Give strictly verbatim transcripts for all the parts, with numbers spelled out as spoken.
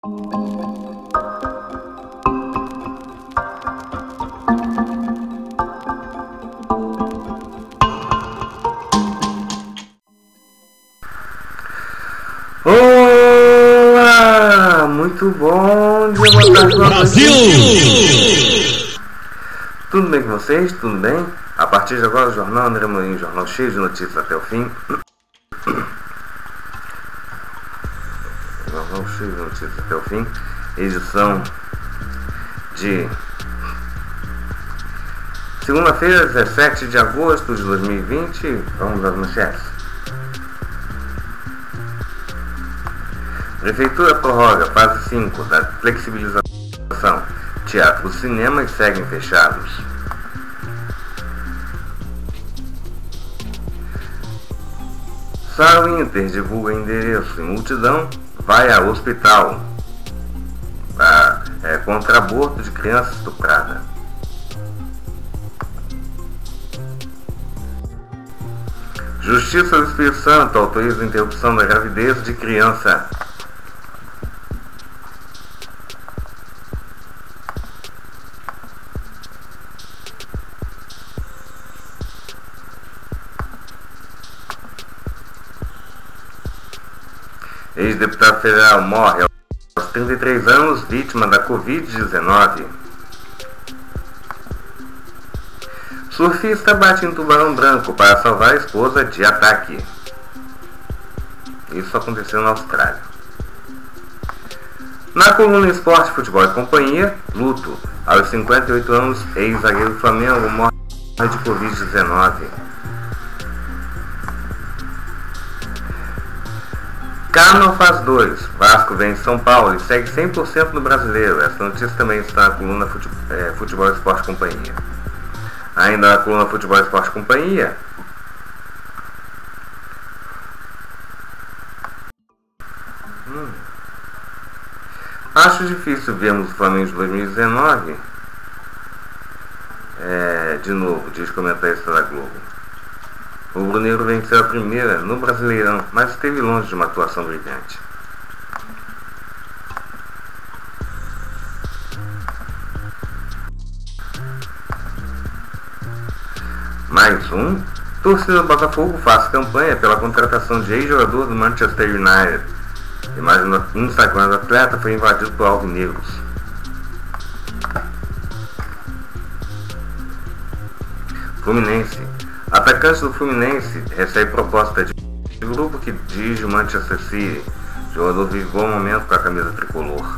Olá, muito bom dia, boa tarde, boa noite. Brasil! Tudo bem com vocês? Tudo bem? A partir de agora o Jornal André Moinho, jornal cheio de notícias até o fim. Jornal cheio de notícias até o fim. Edição de segunda-feira, dezessete de agosto de dois mil e vinte. Vamos às manchetes. Prefeitura prorroga fase cinco da flexibilização. Teatro e cinemas seguem fechados. Sara Winter divulga endereço e multidão vai ao hospital pra, é, contra aborto de criança estuprada. Justiça do Espírito Santo autoriza a interrupção da gravidez de criança. Ex-deputado federal morre aos trinta e três anos, vítima da covid dezenove. Surfista bate em tubarão branco para salvar a esposa de ataque. Isso aconteceu na Austrália. Na coluna Esporte, Futebol e Companhia, luto. Aos cinquenta e oito anos, ex-zagueiro do Flamengo morre de covid dezenove. Carno faz dois. Vasco vence São Paulo e segue cem por cento no Brasileiro. Essa notícia também está na coluna Futebol, é, Futebol Esporte e Companhia. Ainda na coluna Futebol Esporte e Companhia. Hum. Acho difícil vermos o Flamengo de dois mil e dezenove. É, de novo, diz comentarista da Globo. O Bruneiro venceu a primeira no Brasileirão, mas esteve longe de uma atuação brilhante. Mais um. Torcida do Botafogo faz campanha pela contratação de ex-jogador do Manchester United. A imagem no Instagram do atleta foi invadido por alvinegros. Fluminense. Atacante do Fluminense recebe proposta de grupo que dirige o Manchester City. O jogador vive bom momento com a camisa tricolor.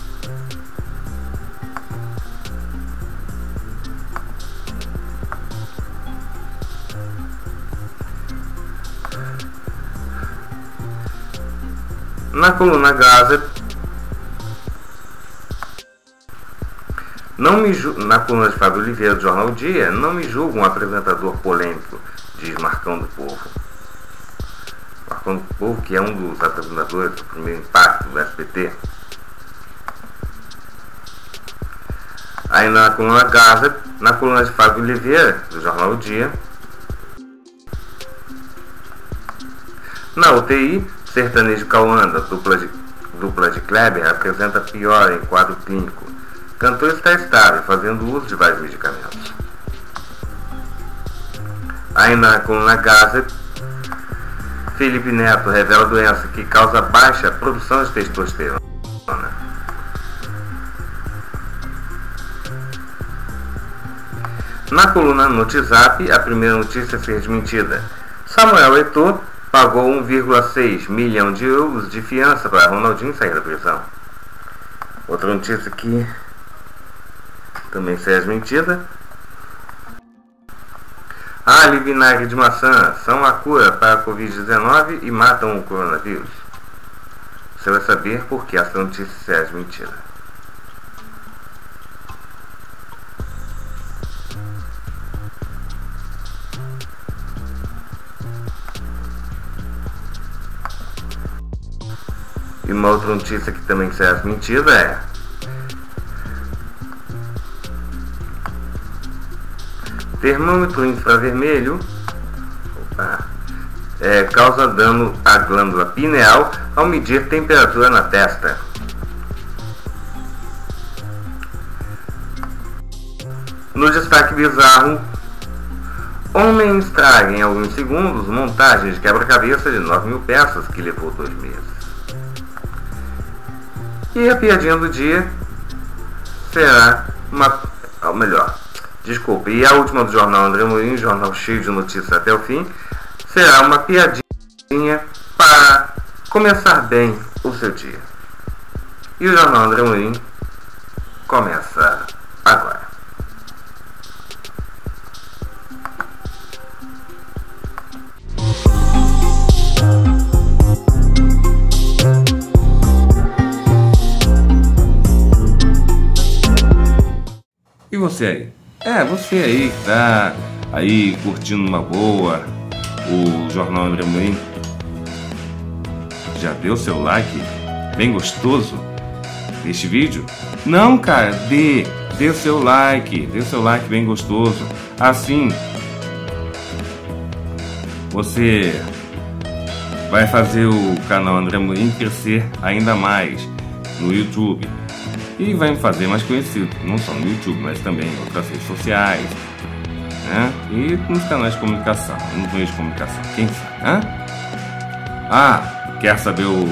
Na coluna Gazette, Não me ju... Na coluna de Fábio Oliveira do Jornal Dia, não me julga um apresentador polêmico, diz Marcão do Povo. Marcão do Povo, que é um dos apresentadores do Primeiro Impacto do S B T. Aí na coluna Gazette, na coluna de Fábio Oliveira do Jornal Dia, na U T I, sertanejo Cauanda, dupla de, dupla de Kleber, apresenta piora em quadro clínico. Cantor está estável, fazendo uso de vários medicamentos. Aí na coluna Gazette, Felipe Neto revela doença que causa baixa produção de testosterona. Na coluna Notizap, a primeira notícia a ser desmentida. Samuel Eto'o pagou um vírgula seis milhão de euros de fiança para Ronaldinho sair da prisão. Outra notícia que também será desmentida. Alho e vinagre de maçã são a cura para a covid dezenove e matam o coronavírus. Você vai saber por que essa notícia será desmentida. E uma outra notícia que também será desmentida é: termômetro infravermelho opa, é, causa dano à glândula pineal ao medir temperatura na testa. No destaque bizarro, homem estraga em alguns segundos montagem de quebra-cabeça de nove mil peças que levou dois meses. E a piadinha do dia será uma... ou melhor, desculpa, e a última do jornal André Amorim, jornal cheio de notícias até o fim, será uma piadinha para começar bem o seu dia. E o jornal André Amorim começa agora. E você aí? É, você aí que tá aí curtindo uma boa o Jornal André Amorim. Já deu seu like bem gostoso neste vídeo? Não, cara, dê, dê o seu like, dê o seu like bem gostoso. Assim, você vai fazer o canal André Amorim crescer ainda mais no YouTube. E vai me fazer mais conhecido, não só no YouTube, mas também em outras redes sociais, né? E nos canais de comunicação, nos meios de comunicação, quem sabe, né? Ah, quer saber o,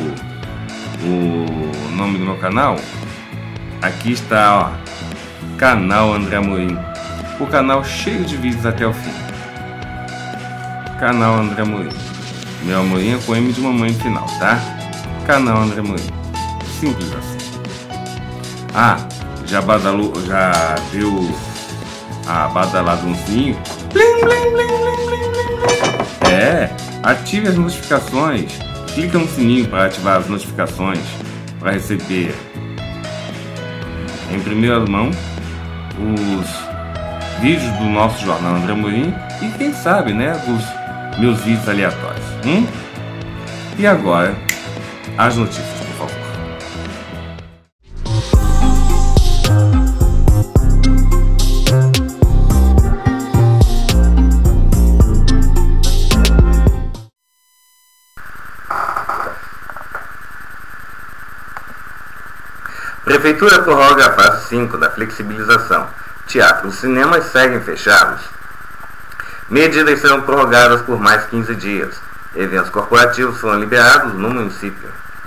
o nome do meu canal? Aqui está, ó, Canal André Amorim, o canal cheio de vídeos até o fim. Canal André Amorim, meu Amorim é com M de mamãe no final, tá? Canal André Amorim, simples assim. Ah, já badalou, já viu a badalada no sininho? Blim, blim, blim, blim, blim, blim. É, ative as notificações. Clica no sininho para ativar as notificações, para receber em primeira mão os vídeos do nosso jornal André Amorim e quem sabe, né, dos meus vídeos aleatórios. Hum? E agora, as notícias, por favor. Prefeitura prorroga a fase cinco da flexibilização. Teatros e cinemas seguem fechados. Medidas serão prorrogadas por mais quinze dias. Eventos corporativos foram liberados no município.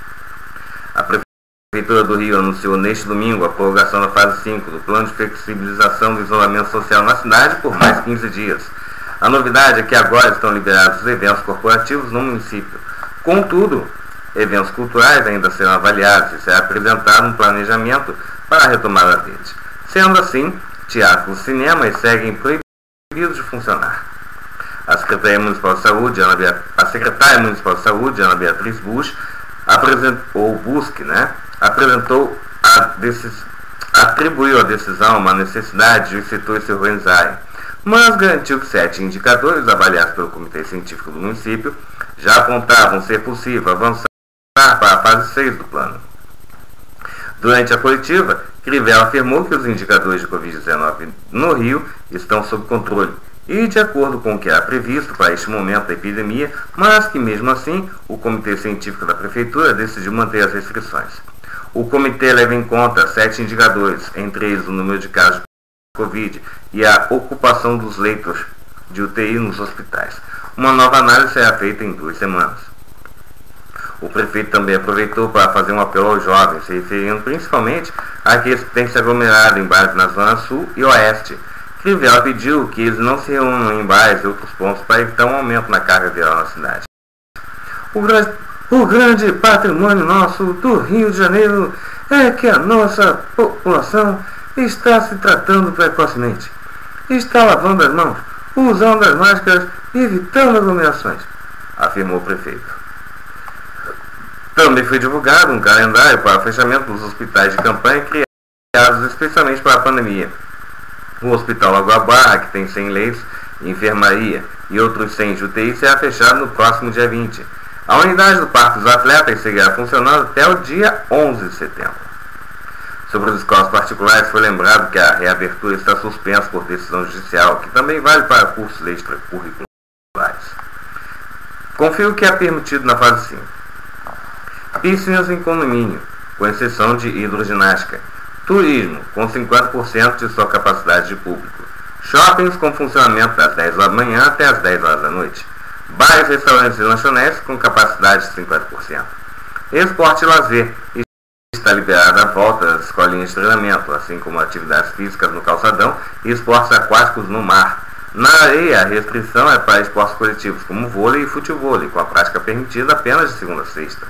A Prefeitura do Rio anunciou neste domingo a prorrogação da fase cinco do plano de flexibilização do isolamento social na cidade por mais quinze dias. A novidade é que agora estão liberados os eventos corporativos no município. Contudo, eventos culturais ainda serão avaliados e será apresentado um planejamento para a retomada deles. Sendo assim, teatros e cinemas seguem proibidos de funcionar. A Secretaria Municipal de Saúde, Ana Beat... a Secretária Municipal de Saúde, Ana Beatriz Busch, apresentou, ou Busque, né, apresentou a decis... atribuiu a decisão uma necessidade de os setores se organizarem, mas garantiu que sete indicadores avaliados pelo Comitê Científico do município já apontavam ser possível avançar para a fase seis do plano. Durante a coletiva, Crivella afirmou que os indicadores de covid dezenove no Rio estão sob controle e de acordo com o que era previsto para este momento da epidemia, mas que mesmo assim o Comitê Científico da Prefeitura decidiu manter as restrições. O comitê leva em conta sete indicadores, entre eles o número de casos de Covid e a ocupação dos leitos de U T I nos hospitais. Uma nova análise será feita em duas semanas. O prefeito também aproveitou para fazer um apelo aos jovens, se referindo principalmente àqueles que têm se aglomerado em bares na Zona Sul e Oeste. Crivella pediu que eles não se reúnam em bares e outros pontos para evitar um aumento na carga viral na cidade. O grande, o grande patrimônio nosso do Rio de Janeiro é que a nossa população está se tratando precocemente. Está lavando as mãos, usando as máscaras e evitando aglomerações, afirmou o prefeito. Também foi divulgado um calendário para o fechamento dos hospitais de campanha criados especialmente para a pandemia. O Hospital Lagoa Barra, que tem cem leitos, enfermaria e outros cem de U T I, será fechado no próximo dia vinte. A unidade do Parque dos Atletas seguirá funcionando até o dia onze de setembro. Sobre as escolas particulares, foi lembrado que a reabertura está suspensa por decisão judicial, que também vale para cursos extracurriculares. Confira o que é permitido na fase cinco. Piscinas em condomínio, com exceção de hidroginástica. Turismo, com cinquenta por cento de sua capacidade de público. Shoppings com funcionamento das dez da manhã até as dez horas da noite. Bares, restaurantes e lanchonetes com capacidade de cinquenta por cento. Esporte e lazer. Está liberada a volta das escolinhas de treinamento, assim como atividades físicas no calçadão e esportes aquáticos no mar. Na areia, a restrição é para esportes coletivos como vôlei e futevôlei, com a prática permitida apenas de segunda a sexta.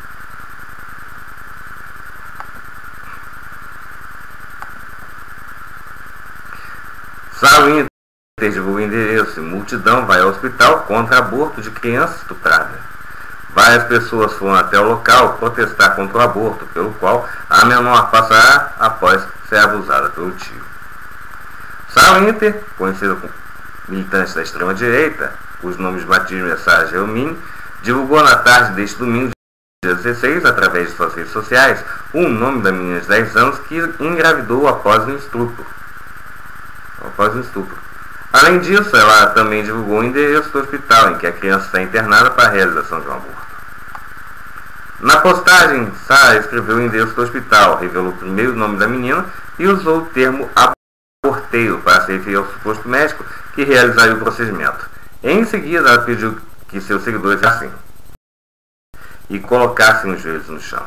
Sal Inter divulga endereço e multidão vai ao hospital contra aborto de criança estuprada. Várias pessoas foram até o local protestar contra o aborto, pelo qual a menor passará após ser abusada pelo tio. Sal Inter, conhecido como militante da extrema-direita, cujo nome de batismo é Sara Gelmini, divulgou na tarde deste domingo, dia dezesseis, através de suas redes sociais, o nome da menina de dez anos que engravidou após um estupro. Após um estupro. Além disso, ela também divulgou o endereço do hospital em que a criança está internada para a realização de um aborto. Na postagem, Sara escreveu o endereço do hospital, revelou primeiro o nome da menina e usou o termo aborteiro para se referir ao suposto médico que realizaria o procedimento. Em seguida, ela pediu que seus seguidores assim e colocassem os joelhos no chão.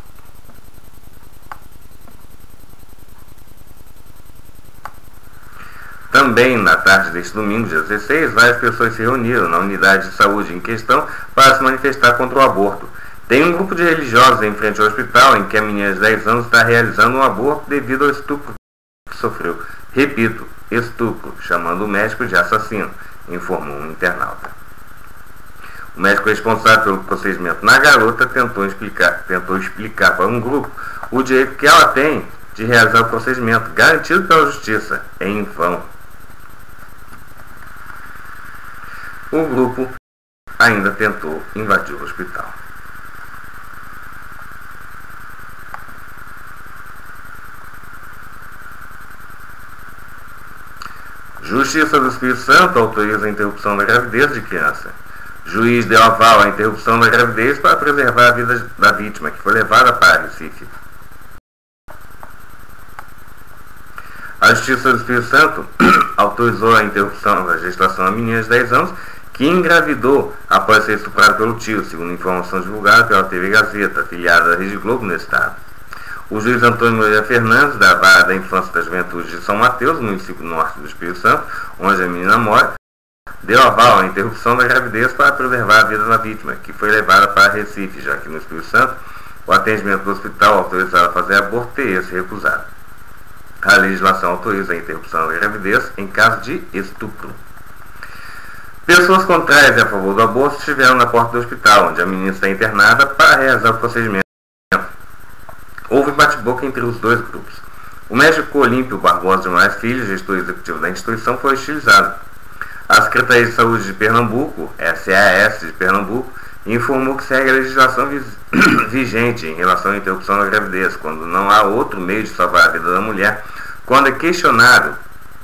Também, na tarde deste domingo, dia dezesseis, várias pessoas se reuniram na unidade de saúde em questão para se manifestar contra o aborto. Tem um grupo de religiosos em frente ao hospital em que a menina de dez anos está realizando um aborto devido ao estupro que sofreu. Repito, estupro, chamando o médico de assassino, informou um internauta. O médico responsável pelo procedimento na garota tentou explicar, tentou explicar para um grupo o direito que ela tem de realizar o procedimento, garantido pela justiça, em vão. O grupo ainda tentou invadir o hospital. Justiça do Espírito Santo autoriza a interrupção da gravidez de criança. Juiz deu aval à interrupção da gravidez para preservar a vida da vítima, que foi levada para Recife. A Justiça do Espírito Santo autorizou a interrupção da gestação da menina de dez anos que engravidou após ser estuprada pelo tio, segundo informação divulgada pela T V Gazeta, afiliada da Rede Globo no estado. O juiz Antônio Moreira Fernandes, da Vara da Infância e da Juventude de São Mateus, município norte do Espírito Santo, onde a menina mora, deu aval à interrupção da gravidez para preservar a vida da vítima, que foi levada para Recife, já que no Espírito Santo o atendimento do hospital autorizado a fazer aborto teria se recusado. A legislação autoriza a interrupção da gravidez em caso de estupro. Pessoas contrárias e a favor do aborto estiveram na porta do hospital, onde a menina está internada, para realizar o procedimento. Houve bate-boca entre os dois grupos. O médico Olímpio Barbosa de Moraes Filho, gestor executivo da instituição, foi hostilizado. A Secretaria de Saúde de Pernambuco, S A S de Pernambuco, informou que segue a legislação vigente em relação à interrupção da gravidez, quando não há outro meio de salvar a vida da mulher, quando é questionado,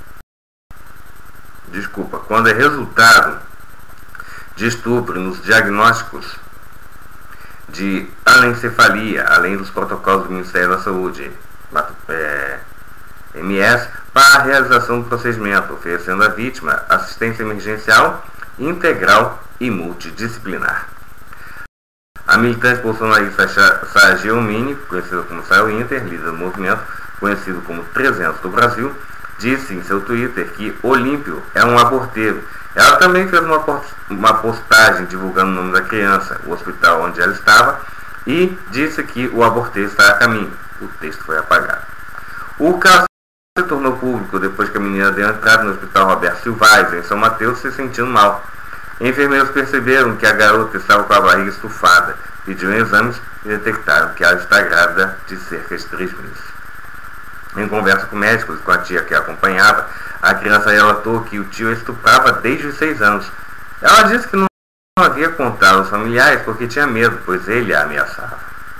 desculpa, quando é resultado de estupro nos diagnósticos de anencefalia, além dos protocolos do Ministério da Saúde, é, M S, para a realização do procedimento, oferecendo à vítima assistência emergencial, integral e multidisciplinar. A militante bolsonarista Sara Gelmini, conhecida como Sal Inter, líder do movimento conhecido como trezentos do Brasil, disse em seu Twitter que Olímpio é um aborteiro. Ela também fez uma, uma postagem divulgando o nome da criança, o hospital onde ela estava, e disse que o aborteiro está a caminho. O texto foi apagado. O caso se tornou público depois que a menina deu entrada no hospital Roberto Silvais, em São Mateus, se sentindo mal. Enfermeiros perceberam que a garota estava com a barriga estufada, pediram exames e detectaram que ela está grávida de cerca de três meses. Em conversa com médicos e com a tia que a acompanhava, a criança relatou que o tio a estuprava desde os seis anos. Ela disse que não havia contado aos familiares porque tinha medo, pois ele a ameaçava.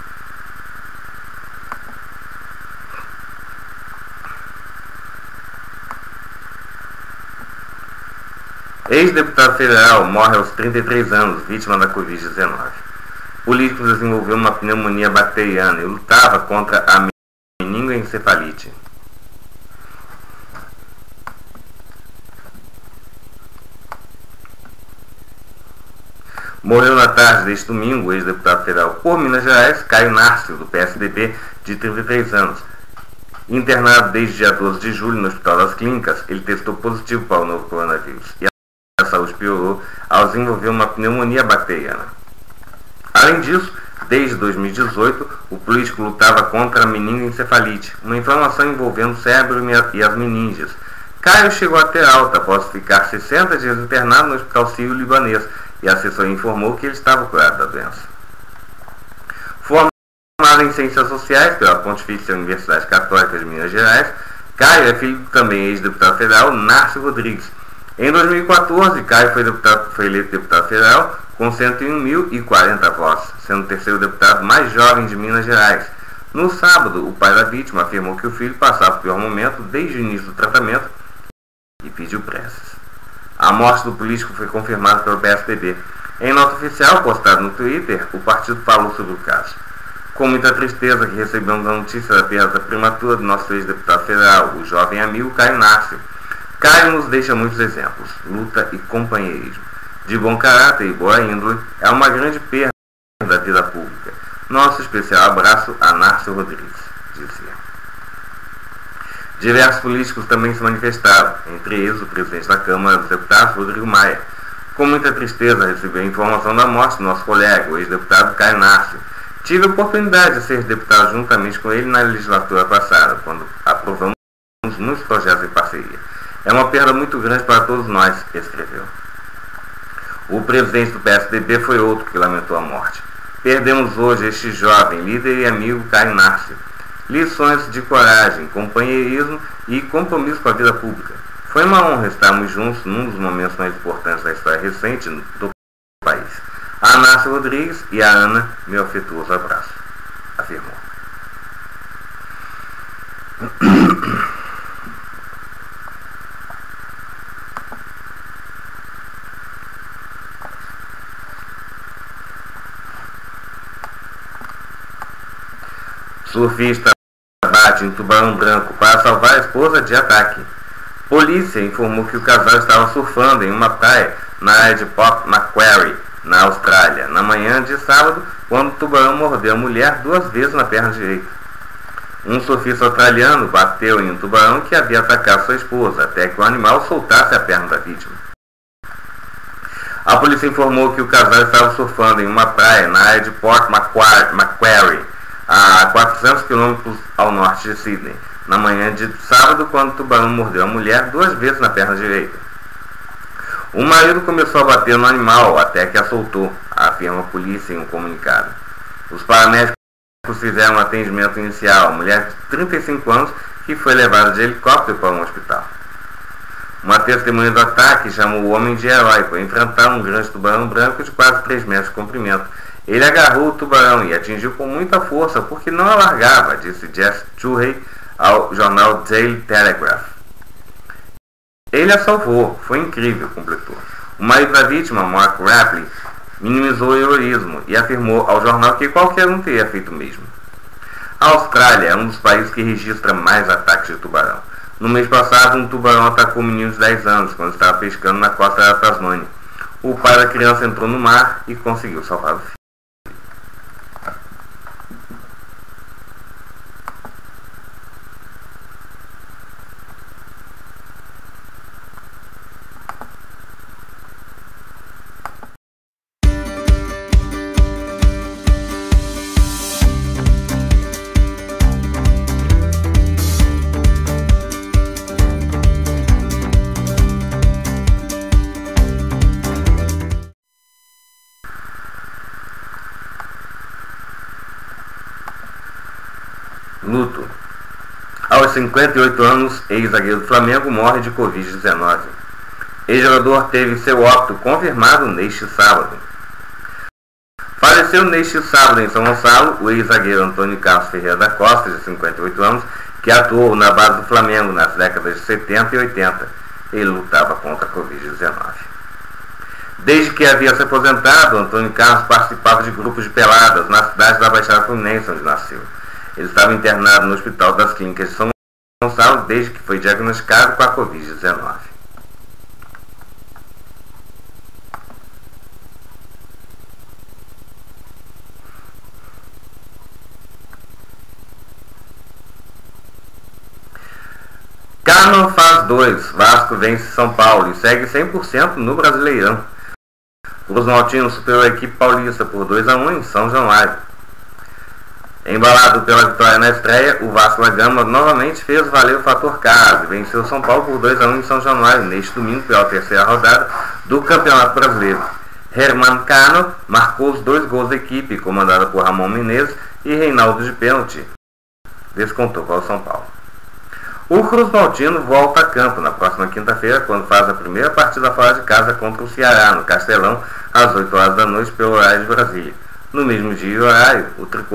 Ex-deputado federal morre aos trinta e três anos, vítima da covid dezenove. O político desenvolveu uma pneumonia bacteriana e lutava contra a meningoencefalite. Morreu na tarde deste domingo o ex-deputado federal por Minas Gerais, Caio Narcio, do P S D B, de trinta e três anos. Internado desde dia doze de julho no Hospital das Clínicas, ele testou positivo para o novo coronavírus e a saúde piorou ao desenvolver uma pneumonia bacteriana. Além disso, desde dois mil e dezoito, o político lutava contra a meningoencefalite, uma inflamação envolvendo o cérebro e as meninges. Caio chegou a ter alta após ficar sessenta dias internado no Hospital Sírio-Libanês e a assessoria informou que ele estava curado da doença. Formado em Ciências Sociais pela Pontifícia Universidade Católica de Minas Gerais, Caio é filho do também ex-deputado federal Narcio Rodrigues. Em dois mil e quatorze, Caio foi, deputado, foi eleito deputado federal com cento e um mil e quarenta votos, sendo o terceiro deputado mais jovem de Minas Gerais. No sábado, o pai da vítima afirmou que o filho passava o pior momento desde o início do tratamento e pediu preces. A morte do político foi confirmada pelo P S D B. Em nota oficial postada no Twitter, o partido falou sobre o caso. Com muita tristeza que recebemos a notícia da perda prematura do nosso ex-deputado federal, o jovem amigo Caio Narcio. Caio nos deixa muitos exemplos, luta e companheirismo. De bom caráter e boa índole, é uma grande perda da vida pública. Nosso especial abraço a Narcio Rodrigues, dizia. Diversos políticos também se manifestaram, entre eles o presidente da Câmara dos Deputados, Rodrigo Maia. Com muita tristeza recebeu a informação da morte do nosso colega, o ex-deputado Caio Narcio. Tive a oportunidade de ser deputado juntamente com ele na legislatura passada, quando aprovamos muitos projetos em parceria. É uma perda muito grande para todos nós, escreveu. O presidente do P S D B foi outro que lamentou a morte. Perdemos hoje este jovem líder e amigo Caio Narcio. Lições de coragem, companheirismo e compromisso com a vida pública. Foi uma honra estarmos juntos num dos momentos mais importantes da história recente do país. A Narcio Rodrigues e a Ana, meu afetuoso abraço, afirmou. Surfista bate em tubarão branco para salvar a esposa de ataque. Polícia informou que o casal estava surfando em uma praia na área de Port Macquarie, na Austrália, na manhã de sábado, quando o tubarão mordeu a mulher duas vezes na perna direita. Um surfista australiano bateu em um tubarão que havia atacado sua esposa, até que o animal soltasse a perna da vítima. A polícia informou que o casal estava surfando em uma praia na área de Port Macquarie, a quatrocentos quilômetros ao norte de Sydney, na manhã de sábado, quando o tubarão mordeu a mulher duas vezes na perna direita. O marido começou a bater no animal até que a soltou, afirma a polícia em um comunicado. Os paramédicos fizeram um atendimento inicial à mulher de trinta e cinco anos que foi levada de helicóptero para um hospital. Uma testemunha do ataque chamou o homem de herói por enfrentar um grande tubarão branco de quase três metros de comprimento. Ele agarrou o tubarão e atingiu com muita força porque não a largava, disse Jess Churrey ao jornal Daily Telegraph. Ele a salvou, foi incrível, completou. O marido da vítima, Mark Rapley, minimizou o heroísmo e afirmou ao jornal que qualquer um teria feito o mesmo. A Austrália é um dos países que registra mais ataques de tubarão. No mês passado, um tubarão atacou um menino de dez anos quando estava pescando na costa da Tasmânia. O pai da criança entrou no mar e conseguiu salvar o filho. Luto. Aos cinquenta e oito anos, ex-zagueiro do Flamengo morre de covid dezenove. Ex-jogador teve seu óbito confirmado neste sábado. Faleceu neste sábado em São Gonçalo o ex-zagueiro Antônio Carlos Ferreira da Costa, de cinquenta e oito anos, que atuou na base do Flamengo nas décadas de setenta e oitenta. Ele lutava contra a covid dezenove. Desde que havia se aposentado, Antônio Carlos participava de grupos de peladas na cidade da Baixada Fluminense, onde nasceu. Ele estava internado no Hospital das Clínicas de São Gonçalo desde que foi diagnosticado com a covid dezenove. Cano faz dois. Vasco vence São Paulo e segue cem por cento no Brasileirão. Cruz Maltino superou a equipe paulista por dois a um em São Januário. Embalado pela vitória na estreia, o Vasco da Gama novamente fez valer o fator casa e venceu São Paulo por dois a um em São Januário neste domingo pela terceira rodada do Campeonato Brasileiro. Herman Cano marcou os dois gols da equipe, comandada por Ramon Menezes, e Reinaldo de pênalti descontou para o São Paulo. O Cruz Maltino volta a campo na próxima quinta-feira, quando faz a primeira partida fora de casa contra o Ceará, no Castelão, às oito horas da noite, pelo horário de Brasília. No mesmo dia e horário, o tricolor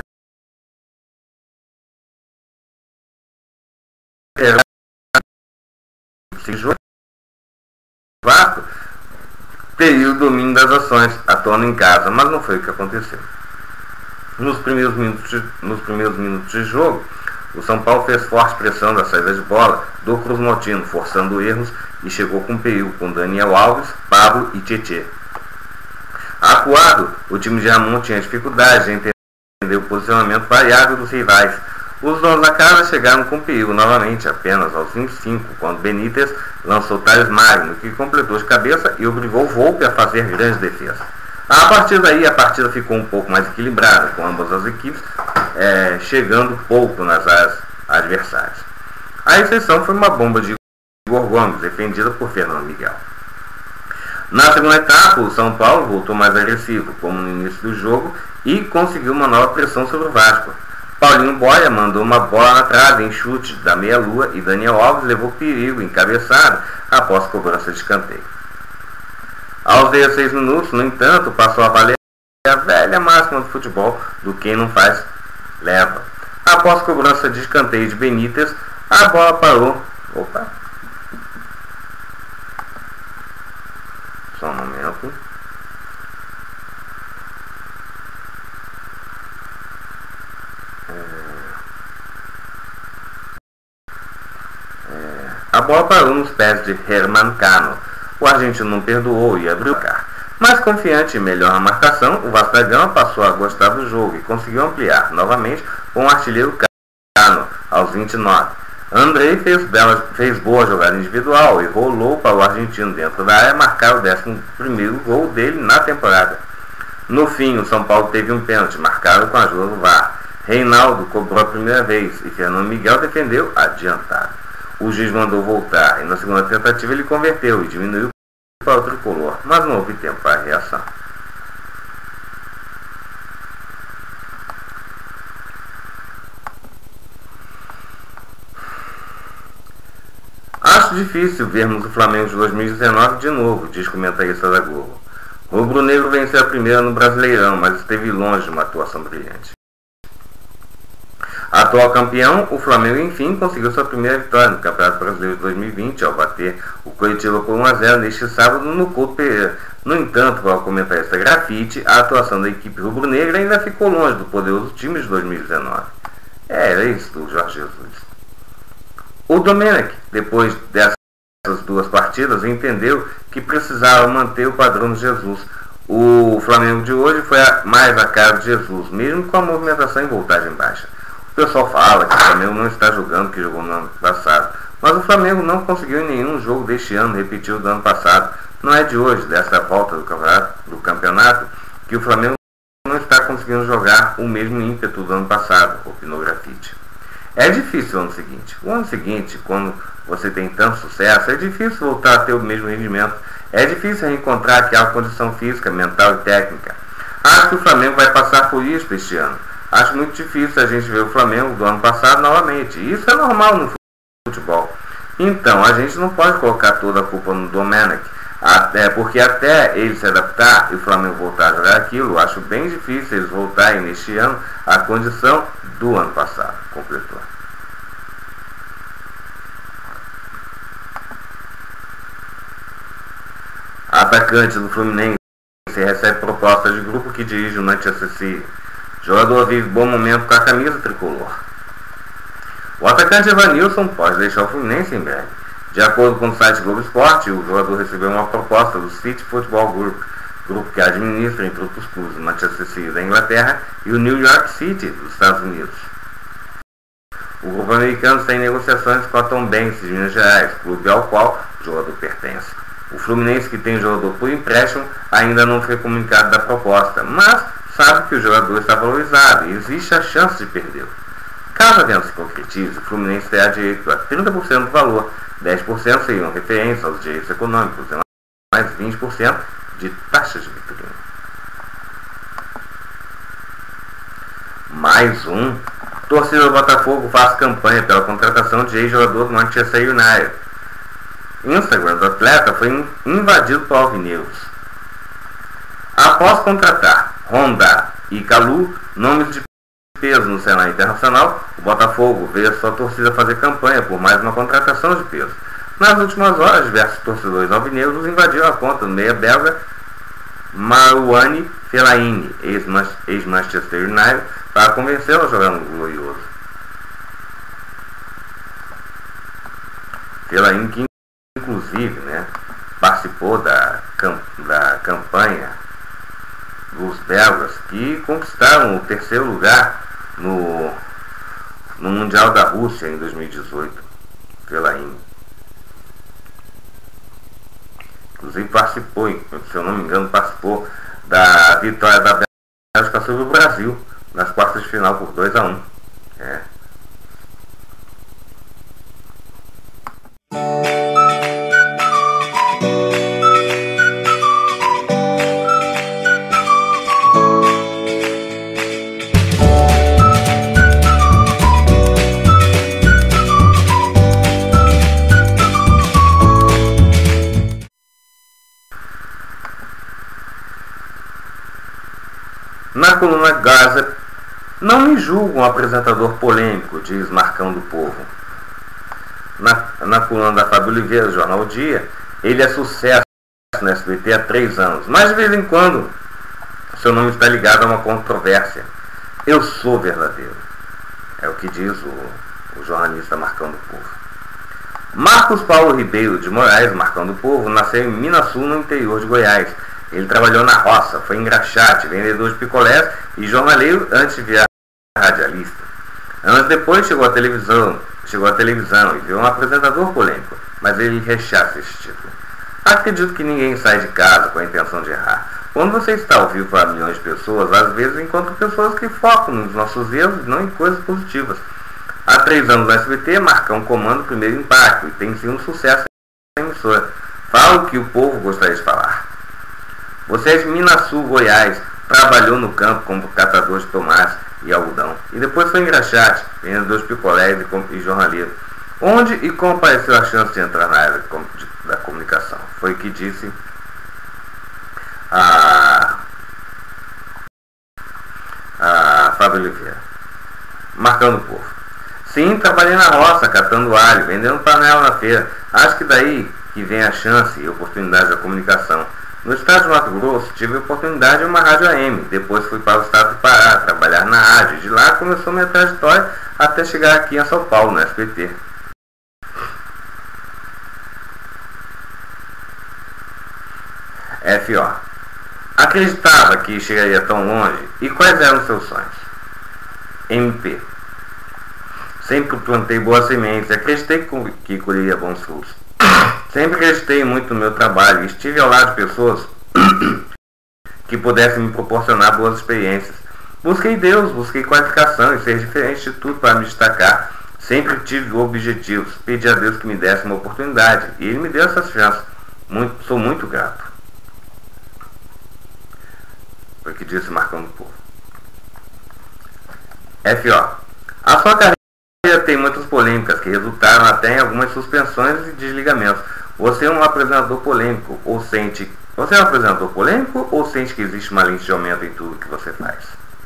Vasco teria o domínio das ações, atuando em casa, mas não foi o que aconteceu. Nos primeiros minutos de, nos primeiros minutos de jogo, o São Paulo fez forte pressão da saída de bola do Cruz Maltino, forçando erros, e chegou com perigo com Daniel Alves, Pablo e Tietê. Acuado, o time de Ramon tinha dificuldade em entender o posicionamento variável dos rivais. Os donos da casa chegaram com perigo novamente, apenas aos vinte e cinco, quando Benítez lançou Thales Magno, que completou de cabeça e obrigou Volpe a fazer grande defesa. A partir daí, a partida ficou um pouco mais equilibrada, com ambas as equipes é, chegando pouco nas áreas adversárias. A exceção foi uma bomba de Igor Gomes, defendida por Fernando Miguel. Na segunda etapa, o São Paulo voltou mais agressivo, como no início do jogo, e conseguiu uma nova pressão sobre o Vasco. Paulinho Boia mandou uma bola na trave em chute da meia-lua e Daniel Alves levou perigo encabeçado após cobrança de escanteio. Aos dezesseis minutos, no entanto, passou a valer a velha máxima do futebol do quem não faz, leva. Após cobrança de escanteio de Benítez, a bola parou. Opa! Só um momento. A bola parou nos pés de Herman Cano. O argentino não perdoou e abriu o carro. Mais confiante e melhor na marcação, o Vasco da Gama passou a gostar do jogo e conseguiu ampliar novamente com o artilheiro Cano aos vinte e nove. Andrei fez, bela, fez boa jogada individual e rolou para o argentino dentro da área marcar o décimo primeiro gol dele na temporada. No fim, o São Paulo teve um pênalti marcado com a ajuda do V A R. Reinaldo cobrou a primeira vez e Fernando Miguel defendeu adiantado. O juiz mandou voltar e na segunda tentativa ele converteu e diminuiu para o tricolor, mas não houve tempo para a reação. Acho difícil vermos o Flamengo de dois mil e dezenove de novo, diz o comentarista da Globo. O rubro-negro venceu a primeira no Brasileirão, mas esteve longe de uma atuação brilhante. Atual campeão, o Flamengo enfim conseguiu sua primeira vitória no Campeonato Brasileiro de dois mil e vinte ao bater o Coritiba por um a zero neste sábado no Couto Pereira. No entanto, para o comentarista Grafite, a atuação da equipe rubro-negra ainda ficou longe do poderoso time de dois mil e dezenove. É, era isso do Jorge Jesus. O Domenech, depois dessas duas partidas, entendeu que precisava manter o padrão de Jesus. O Flamengo de hoje foi a, mais a cara de Jesus, mesmo com a movimentação em voltagem baixa. O pessoal fala que o Flamengo não está jogando o que jogou no ano passado, mas o Flamengo não conseguiu em nenhum jogo deste ano repetir o do ano passado. Não é de hoje, dessa volta do campeonato, do campeonato que o Flamengo não está conseguindo jogar o mesmo ímpeto do ano passado, opinou Grafite. É difícil o ano seguinte. O ano seguinte, quando você tem tanto sucesso, é difícil voltar a ter o mesmo rendimento. É difícil reencontrar aquela condição física, mental e técnica. Acho que o Flamengo vai passar por isso este ano. Acho muito difícil a gente ver o Flamengo do ano passado novamente. Isso é normal no futebol. Então, a gente não pode colocar toda a culpa no Domenech, até porque até ele se adaptar e o Flamengo voltar a jogar aquilo, acho bem difícil eles voltarem neste ano à condição do ano passado, completou. Atacante do Fluminense recebe proposta de grupo que dirige o Manchester City. Jogador vive bom momento com a camisa tricolor. O atacante Evanilson pode deixar o Fluminense em breve. De acordo com o site Globo Esporte, o jogador recebeu uma proposta do City Football Group, grupo que administra entre outros clubes o Manchester City da Inglaterra e o New York City dos Estados Unidos. O grupo americano está em negociações com a Tombense de Minas Gerais, clube ao qual o jogador pertence. O Fluminense, que tem o jogador por empréstimo, ainda não foi comunicado da proposta, mas sabe que o jogador está valorizado e existe a chance de perdê-lo. Caso a venda se concretize, o Fluminense terá direito a trinta por cento do valor, dez por cento seriam referentes aos direitos econômicos e mais vinte por cento de taxas de vitrine. Mais um. Torcida do Botafogo faz campanha pela contratação de ex-jogador do Manchester United. Instagram do atleta foi invadido por alvinegros. Após contratar Honda e Calu, nomes de peso no cenário internacional, o Botafogo veio a sua torcida fazer campanha por mais uma contratação de peso. Nas últimas horas, diversos torcedores alvinegros invadiram a conta do meia belga Marouane Fellaini, ex-Manchester United, para convencê-lo a jogar no glorioso. Fellaini, que inclusive, né, participou da, cam da campanha dos belgas, que conquistaram o terceiro lugar no, no Mundial da Rússia em dois mil e dezoito. Fellaini, inclusive, participou, se eu não me engano, participou da vitória da Bélgica sobre o Brasil nas quartas de final por dois a um. É. Na coluna Gaza, não me julgo um apresentador polêmico, diz Marcão do Povo. Na, na coluna da Fábio Oliveira, do Jornal O Dia, ele é sucesso no S B T há três anos, mas de vez em quando seu nome está ligado a uma controvérsia. Eu sou verdadeiro, é o que diz o, o jornalista Marcão do Povo. Marcos Paulo Ribeiro de Moraes, Marcão do Povo, nasceu em Minasul, no interior de Goiás. Ele trabalhou na roça, foi engraxate, vendedor de picolés e jornaleiro antes de virar radialista. Anos depois chegou à televisão, chegou à televisão e virou um apresentador polêmico, mas ele rechaça esse título. Acredito que ninguém sai de casa com a intenção de errar. Quando você está ao vivo para milhões de pessoas, às vezes encontra pessoas que focam nos nossos erros e não em coisas positivas. Há três anos no S B T, Marcão comanda o Primeiro Impacto e tem sido um sucesso na emissora. Fala o que o povo gostaria de falar. Você é de Minasul, Goiás, trabalhou no campo como catador de tomates e algodão, e depois foi engraxate, vendedor de picolés e jornaleiro. Onde e como apareceu a chance de entrar na área da comunicação? Foi o que disse a, a Fábio Oliveira. Marcando o Povo. Sim, trabalhei na roça, catando alho, vendendo panela na feira. Acho que daí que vem a chance e oportunidade da comunicação. No estado de Mato Grosso, tive a oportunidade em uma rádio A M. Depois fui para o estado do Pará, trabalhar na rádio. De lá começou minha trajetória até chegar aqui em São Paulo, no S B T. F O. Acreditava que chegaria tão longe? E quais eram os seus sonhos? M P. Sempre plantei boas sementes. Acreditei que colheria bons frutos. Sempre acreditei muito no meu trabalho e estive ao lado de pessoas que pudessem me proporcionar boas experiências. Busquei Deus, busquei qualificação e ser diferente de tudo para me destacar. Sempre tive objetivos. Pedi a Deus que me desse uma oportunidade e Ele me deu essas chances. Muito, sou muito grato. Foi o que disse Marcão do Povo. F O. A sua carreira tem muitas polêmicas que resultaram até em algumas suspensões e desligamentos. Você é um apresentador polêmico ou sente... Você é um apresentador polêmico ou sente que existe uma lente de aumento em tudo que você faz?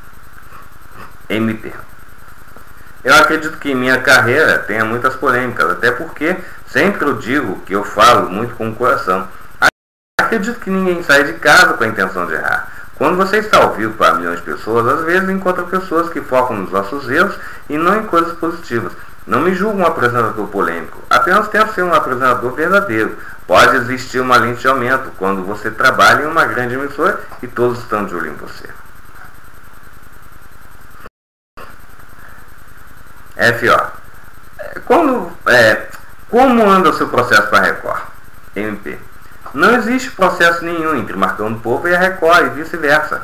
M P. Eu acredito que em minha carreira tenha muitas polêmicas, até porque sempre eu digo que eu falo muito com o coração. Acredito que ninguém sai de casa com a intenção de errar. Quando você está ao vivo para milhões de pessoas, às vezes encontra pessoas que focam nos nossos erros e não em coisas positivas. Não me julgo um apresentador polêmico, apenas tento ser um apresentador verdadeiro. Pode existir uma lente de aumento quando você trabalha em uma grande emissora e todos estão de olho em você. F O. Quando, é, como anda o seu processo para a Record? M P. Não existe processo nenhum entre Marcão do Povo e a Record e vice-versa.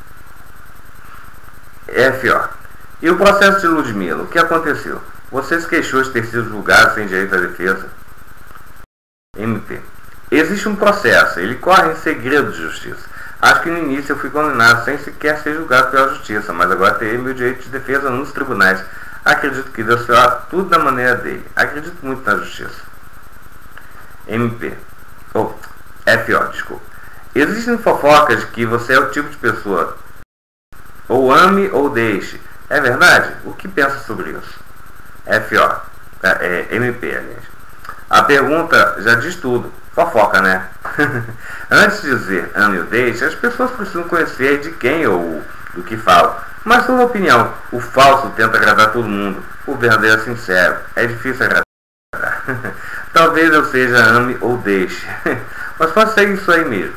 F O. E o processo de Ludmilla? O que aconteceu? Você se queixou de ter sido julgado sem direito à defesa? M P. Existe um processo, ele corre em segredo de justiça. Acho que no início eu fui condenado sem sequer ser julgado pela justiça, mas agora terei meu direito de defesa nos tribunais. Acredito que Deus fará tudo da maneira dele. Acredito muito na justiça. M P. Ou oh, F O, desculpa. Existem fofocas de que você é o tipo de pessoa ou ame ou deixe. É verdade? O que pensa sobre isso? F O. É, é, M P, aliás. A pergunta já diz tudo. Fofoca, né? Antes de dizer ame ou deixe, as pessoas precisam conhecer de quem ou do que falam. Mas, sua opinião, o falso tenta agradar todo mundo. O verdadeiro é sincero. É difícil agradar. Talvez eu seja ame ou deixe. Mas pode ser isso aí mesmo.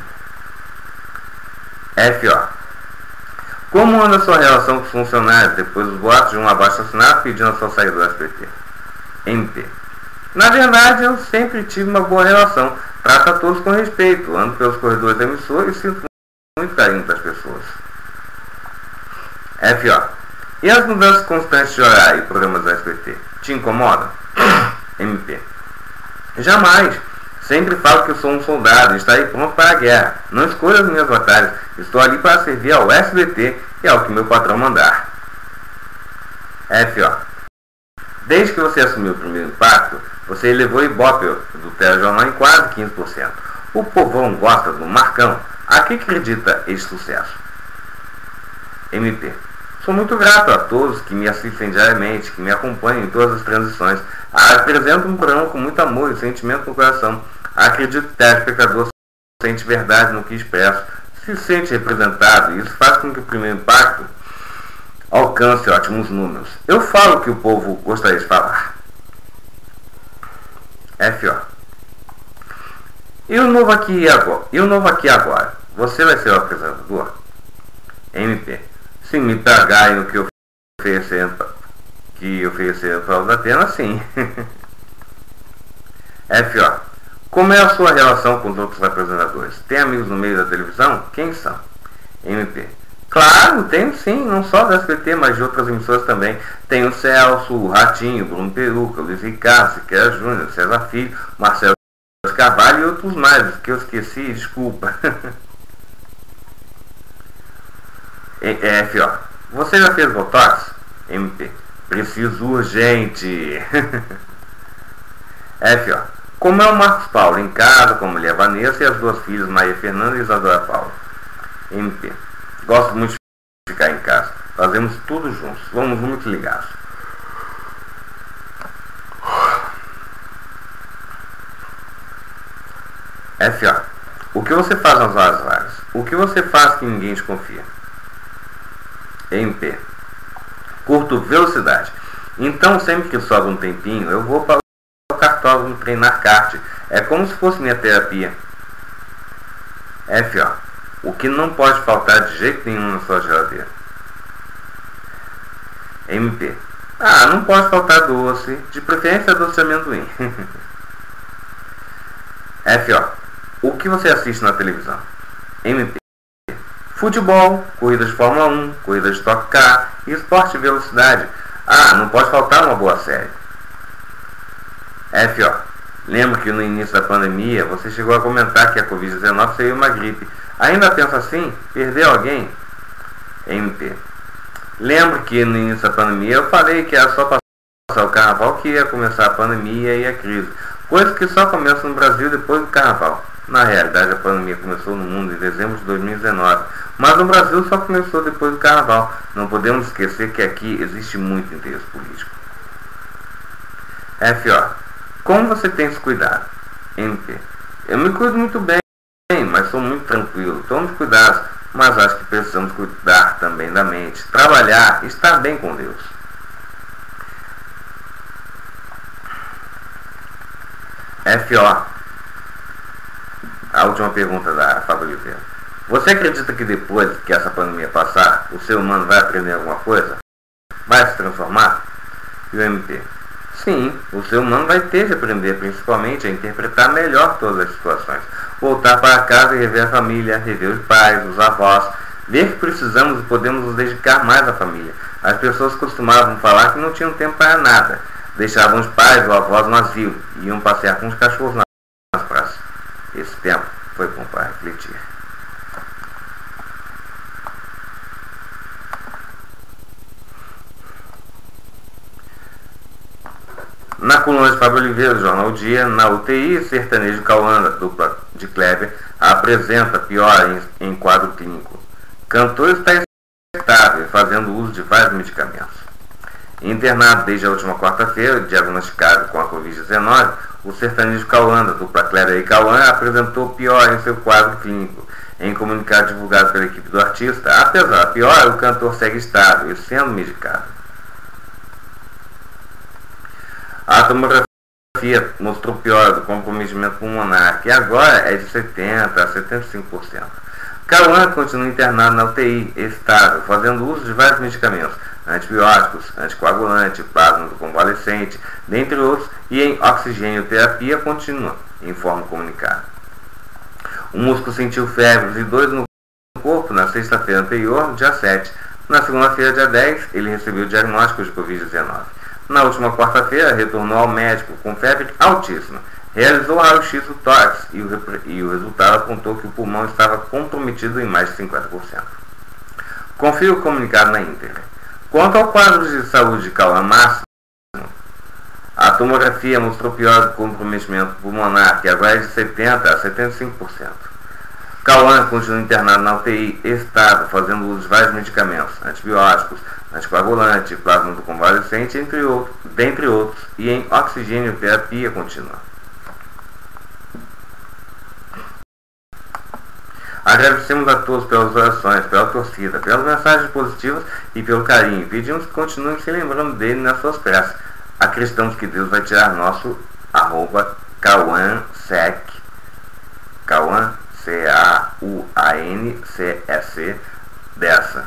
F O. Como anda a sua relação com os funcionários depois dos boatos de um abaixo-assinado pedindo a sua saída do S B T? M P. Na verdade, eu sempre tive uma boa relação. Trato a todos com respeito. Ando pelos corredores da emissora e sinto muito carinho das pessoas. F O. E as mudanças constantes de horário e programas do S B T? Te incomodam? M P. Jamais. Sempre falo que eu sou um soldado e estarei pronto para a guerra. Não escolho as minhas batalhas. Estou ali para servir ao S B T e ao que meu patrão mandar. F O. Desde que você assumiu o primeiro impacto, você elevou o Ibope do telejornal em quase quinze por cento. O povão gosta do Marcão. A que acredita este sucesso? M P. Sou muito grato a todos que me assistem diariamente, que me acompanham em todas as transições. Apresento um programa com muito amor e sentimento no coração. Acredito que o telespectador sente verdade no que expresso, se sente representado, e isso faz com que o primeiro impacto alcance ótimos números. Eu falo o que o povo gostaria de falar. F O. E o novo aqui e agora? E o novo aqui agora? Você vai ser o apresentador? M P. Sim, me pagarem no que oferecer que oferecer para o da Atena, sim. F O. Como é a sua relação com os outros apresentadores? Tem amigos no meio da televisão? Quem são? M P. Claro, tenho sim, não só da S B T, mas de outras emissoras também. Tem o Celso, o Ratinho, Bruno Peruca, Luiz Ricardo, Siqueira Júnior, César Filho, Marcelo Carvalho e outros mais, que eu esqueci, desculpa. F O. Você já fez Botox? M P. Preciso urgente. F O. Como é o Marcos Paulo em casa, com a mulher Vanessa e as duas filhas Maria Fernanda e Isadora Paula? M P. Gosto muito de ficar em casa. Fazemos tudo juntos. Vamos muito ligados. F O. O que você faz nas horas vagas? O que você faz que ninguém te confia? M P. Curto velocidade. Então, sempre que sobra um tempinho, eu vou para o cartódromo treinar kart. É como se fosse minha terapia. F O. O que não pode faltar de jeito nenhum na sua geladeira? M P. Ah, não pode faltar doce. De preferência doce de amendoim. F O. O que você assiste na televisão? M P. Futebol, corridas de Fórmula um, corridas de Stock Car e esporte de velocidade. Ah, não pode faltar uma boa série. F O. Lembro que no início da pandemia você chegou a comentar que a covid dezenove seria uma gripe. Ainda pensa assim? Perdeu alguém? M P. Lembro que no início da pandemia eu falei que era só passar o carnaval que ia começar a pandemia e a crise. Coisa que só começa no Brasil depois do carnaval. Na realidade, a pandemia começou no mundo em dezembro de dois mil e dezenove, mas no Brasil só começou depois do carnaval. Não podemos esquecer que aqui existe muito interesse político. F O. Como você tem se cuidado? M P. Eu me cuido muito bem, mas sou muito tranquilo. Tomo cuidados, mas acho que precisamos cuidar também da mente, trabalhar e estar bem com Deus. F O. A última pergunta da Fábio Oliveira. Você acredita que depois que essa pandemia passar, o ser humano vai aprender alguma coisa? Vai se transformar? E o M P. Sim, o ser humano vai ter de aprender principalmente a interpretar melhor todas as situações. Voltar para casa e rever a família, rever os pais, os avós, ver que precisamos e podemos nos dedicar mais à família. As pessoas costumavam falar que não tinham tempo para nada. Deixavam os pais ou avós no asilo e iam passear com os cachorros nas praças. Esse tempo foi bom para refletir. Na coluna de Fábio Oliveira, do Jornal Dia, na U T I, sertanejo Cauã, da dupla de Kleber, apresenta piora em, em quadro clínico. Cantor está estável, fazendo uso de vários medicamentos. Internado desde a última quarta-feira, diagnosticado com a covid dezenove, o sertanejo Cauã, da dupla Kleber e Cauã, apresentou piora em seu quadro clínico. Em comunicado divulgado pela equipe do artista, apesar da piora, o cantor segue estável e sendo medicado. A tomografia mostrou piora do comprometimento pulmonar, que agora é de setenta a setenta e cinco por cento. Cauã continua internado na U T I, estável, fazendo uso de vários medicamentos, antibióticos, anticoagulante, plasma do convalescente, dentre outros, e em oxigênio-terapia contínua, informa o comunicado. O músico sentiu febres e dores no corpo na sexta-feira anterior, dia sete. Na segunda-feira, dia dez, ele recebeu o diagnóstico de covid dezenove. Na última quarta-feira, retornou ao médico com febre altíssima. Realizou raio-x do tórax e o, e o resultado apontou que o pulmão estava comprometido em mais de cinquenta por cento. Confira o comunicado na íntegra. Quanto ao quadro de saúde de Cauã Máximo, a tomografia mostrou pior do comprometimento pulmonar, que agora é de setenta a setenta e cinco por cento. Cauã continua internado na U T I, estável, fazendo uso de vários medicamentos, antibióticos, anticoagulante, plasma do convalescente, entre outros, dentre outros, e em oxigênio-terapia contínua. Agradecemos a todos pelas orações, pela torcida, pelas mensagens positivas e pelo carinho. Pedimos que continuem se lembrando dele nas suas preces. Acreditamos que Deus vai tirar nosso arroba CauãSec, Cauã, C A U A N C S C, dessa.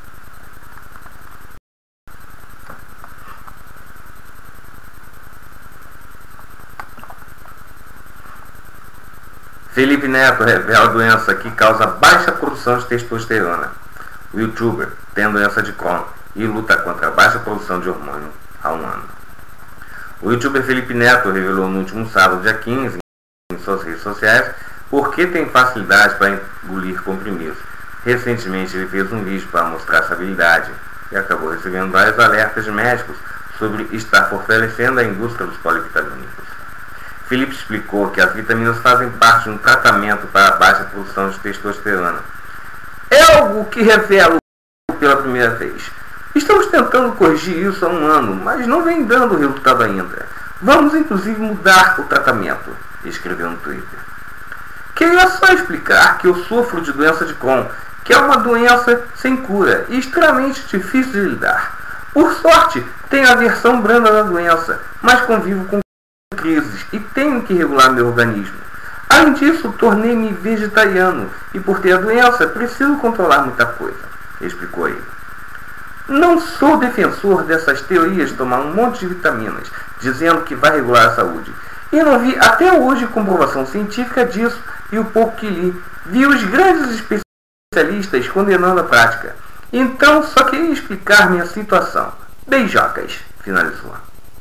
Felipe Neto revela doença que causa baixa produção de testosterona. O youtuber tem doença de Crohn e luta contra a baixa produção de hormônio há um ano. O youtuber Felipe Neto revelou no último sábado, dia quinze, em suas redes sociais, por que tem facilidade para engolir comprimidos. Recentemente ele fez um vídeo para mostrar essa habilidade e acabou recebendo vários alertas de médicos sobre estar fortalecendo a indústria dos polivitamínicos. Felipe explicou que as vitaminas fazem parte de um tratamento para a baixa produção de testosterona. É algo que revelo pela primeira vez. Estamos tentando corrigir isso há um ano, mas não vem dando resultado ainda. Vamos inclusive mudar o tratamento, escreveu no Twitter. Queria só explicar que eu sofro de doença de Crohn, que é uma doença sem cura e extremamente difícil de lidar. Por sorte, tenho a versão branda da doença, mas convivo com crises e tenho que regular meu organismo. Além disso, tornei-me vegetariano e por ter a doença, preciso controlar muita coisa, explicou ele. Não sou defensor dessas teorias de tomar um monte de vitaminas, dizendo que vai regular a saúde. E não vi até hoje comprovação científica disso, e o pouco que li, vi os grandes especialistas condenando a prática. Então, só queria explicar minha situação. Beijocas, finalizou.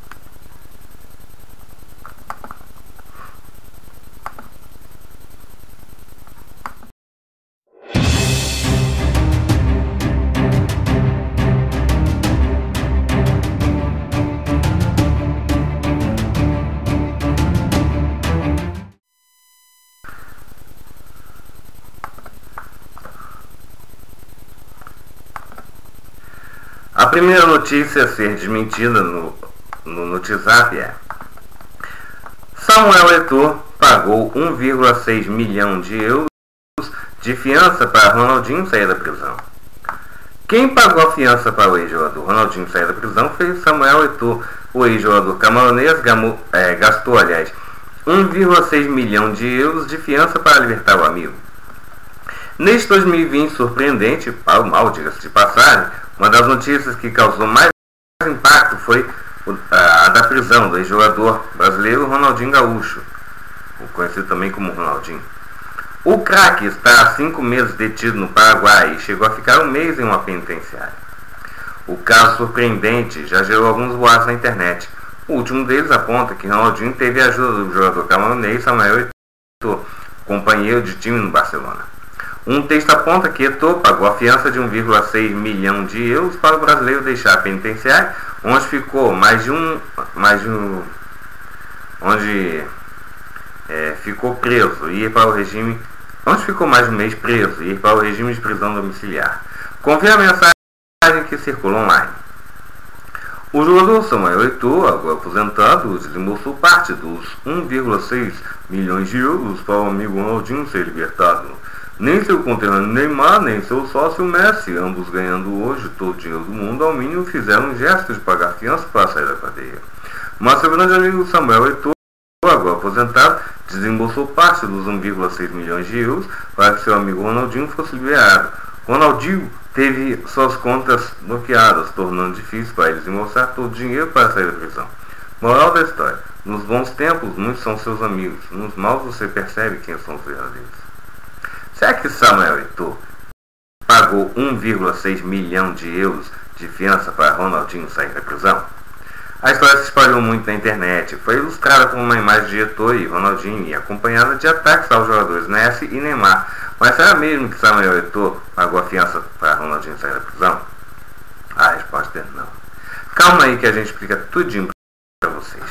A primeira notícia a ser desmentida no, no WhatsApp é: Samuel Eto'o pagou um vírgula seis milhão de euros de fiança para Ronaldinho sair da prisão. Quem pagou a fiança para o ex-jogador Ronaldinho sair da prisão foi Samuel Eto'o. O ex-jogador camaronês é, gastou, aliás, um vírgula seis milhão de euros de fiança para libertar o amigo. Neste dois mil e vinte surpreendente, para o mal, diga-se de passagem, uma das notícias que causou mais impacto foi a da prisão do ex-jogador brasileiro Ronaldinho Gaúcho, conhecido também como Ronaldinho. O craque está há cinco meses detido no Paraguai e chegou a ficar um mês em uma penitenciária. O caso surpreendente já gerou alguns boatos na internet. O último deles aponta que Ronaldinho teve a ajuda do jogador camerunês Samuel Eto'o, companheiro de time no Barcelona. Um texto aponta que Eto'o pagou a fiança de um vírgula seis milhão de euros para o brasileiro deixar a penitenciária, onde ficou mais de um, mais de um, onde é, ficou preso e ir para o regime, onde ficou mais de um mês preso e ir para o regime de prisão domiciliar. Confira a mensagem que circula online. O jogador Samuel Eto'o, agora aposentado, desembolsou parte dos um vírgula seis milhões de euros para o amigo Ronaldinho ser libertado. Nem seu conterrâneo Neymar, nem seu sócio Messi, ambos ganhando hoje todo o dinheiro do mundo, ao mínimo fizeram um gesto de pagar fiança para sair da cadeia. Mas seu grande amigo Samuel Eto'o, agora aposentado, desembolsou parte dos um vírgula seis milhões de euros para que seu amigo Ronaldinho fosse liberado. Ronaldinho teve suas contas bloqueadas, tornando difícil para ele desembolsar todo o dinheiro para sair da prisão. Moral da história: nos bons tempos, muitos são seus amigos. Nos maus, você percebe quem são os verdadeiros. Será que Samuel Eto'o pagou um vírgula seis milhão de euros de fiança para Ronaldinho sair da prisão? A história se espalhou muito na internet. Foi ilustrada com uma imagem de Eto'o e Ronaldinho e acompanhada de ataques aos jogadores Messi e Neymar. Mas será mesmo que Samuel Eto'o pagou a fiança para Ronaldinho sair da prisão? A resposta é não. Calma aí que a gente explica tudinho para vocês.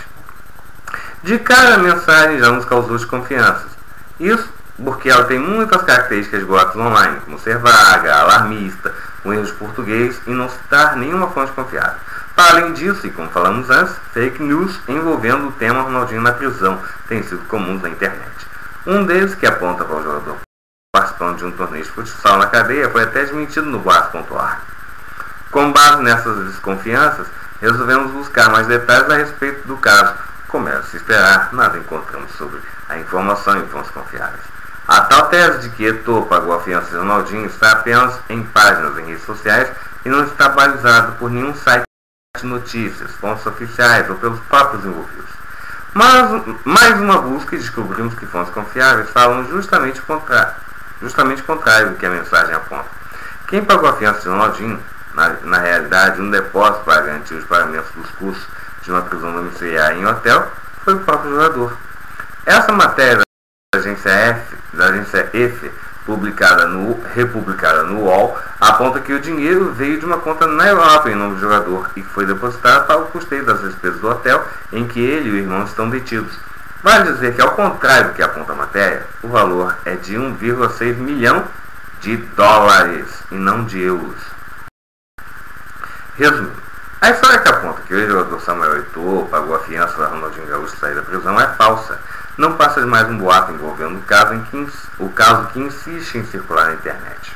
De cara, a mensagem já nos causou desconfianças. Isso porque ela tem muitas características de boatos online, como ser vaga, alarmista, com erros de português e não citar nenhuma fonte confiável. Para além disso, e como falamos antes, fake news envolvendo o tema Ronaldinho na prisão têm sido comuns na internet. Um deles, que aponta para o jogador participando de um torneio de futsal na cadeia, foi até desmentido no boato ponto org. Com base nessas desconfianças, resolvemos buscar mais detalhes a respeito do caso. Como era de se esperar, nada encontramos sobre a informação em fontes confiáveis. A tal tese de que Eto'o pagou a fiança de Ronaldinho está apenas em páginas em redes sociais e não está balizado por nenhum site de notícias, fontes oficiais ou pelos próprios envolvidos. Mas, mais uma busca e descobrimos que fontes confiáveis falam justamente o contrário, justamente contrário do que a mensagem aponta. Quem pagou a fiança de Ronaldinho, na, na realidade, um depósito para garantir os pagamentos dos custos de uma prisão domiciliar em hotel, foi o próprio jogador. Essa matéria da agência F, da agência F, publicada no, republicada no U O L, aponta que o dinheiro veio de uma conta na Europa em nome do jogador e que foi depositado para o custeio das despesas do hotel em que ele e o irmão estão detidos. Vale dizer que, ao contrário do que aponta a matéria, o valor é de um vírgula seis milhão de dólares e não de euros. Resumindo, a história que aponta que o ex-jogador Samuel Eto'o pagou a fiança para Ronaldinho Gaúcho sair da prisão é falsa. Não passa de mais um boato envolvendo o caso, em que, o caso que insiste em circular na internet.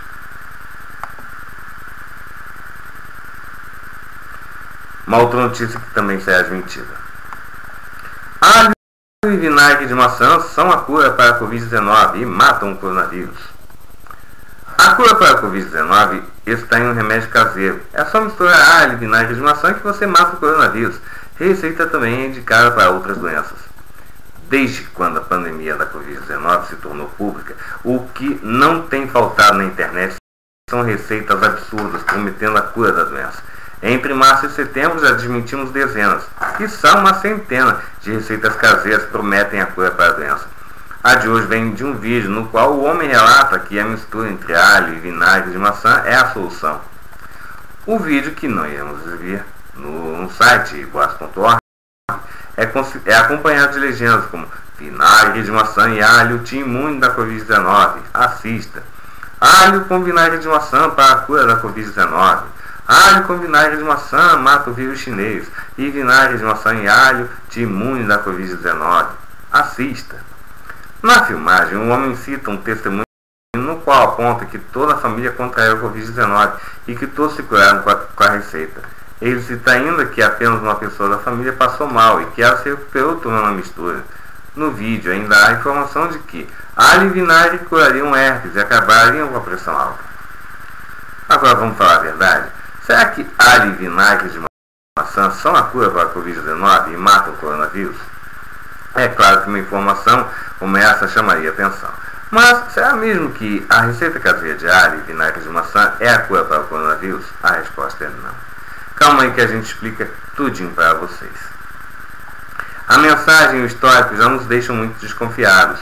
Uma outra notícia que também será desmentida. Alho e vinagre de maçã são a cura para a covid dezenove e matam o coronavírus. A cura para a covid dezenove está em um remédio caseiro. É só misturar alho e vinagre de maçã que você mata o coronavírus. Receita também é indicada para outras doenças. Desde quando a pandemia da covid dezenove se tornou pública, o que não tem faltado na internet são receitas absurdas prometendo a cura da doença. Entre março e setembro já desmentimos dezenas, que são uma centena de receitas caseiras que prometem a cura para a doença. A de hoje vem de um vídeo no qual o homem relata que a mistura entre alho e vinagre de maçã é a solução. O vídeo, que não iremos exibir no, no site boatos ponto org, É, é acompanhado de legendas como vinagre de maçã e alho te imune da covid dezenove, assista. Alho com vinagre de maçã para a cura da covid dezenove. Alho com vinagre de maçã mata o vírus chinês. E vinagre de maçã e alho te imune da covid dezenove, assista. Na filmagem, um homem cita um testemunho no qual aponta que toda a família contraiu a covid dezenove e que todos se curaram com a, com a receita. Ele cita ainda que apenas uma pessoa da família passou mal e que ela se recuperou tomando a mistura. No vídeo ainda há a informação de que alho e vinagre curariam herpes e acabariam com a pressão alta. Agora vamos falar a verdade. Será que alho e vinagre de maçã são a cura para a covid dezenove e matam o coronavírus? É claro que uma informação como essa chamaria atenção. Mas será mesmo que a receita caseira de alho e vinagre de maçã é a cura para o coronavírus? A resposta é não. Calma aí que a gente explica tudinho para vocês. A mensagem e o histórico já nos deixam muito desconfiados.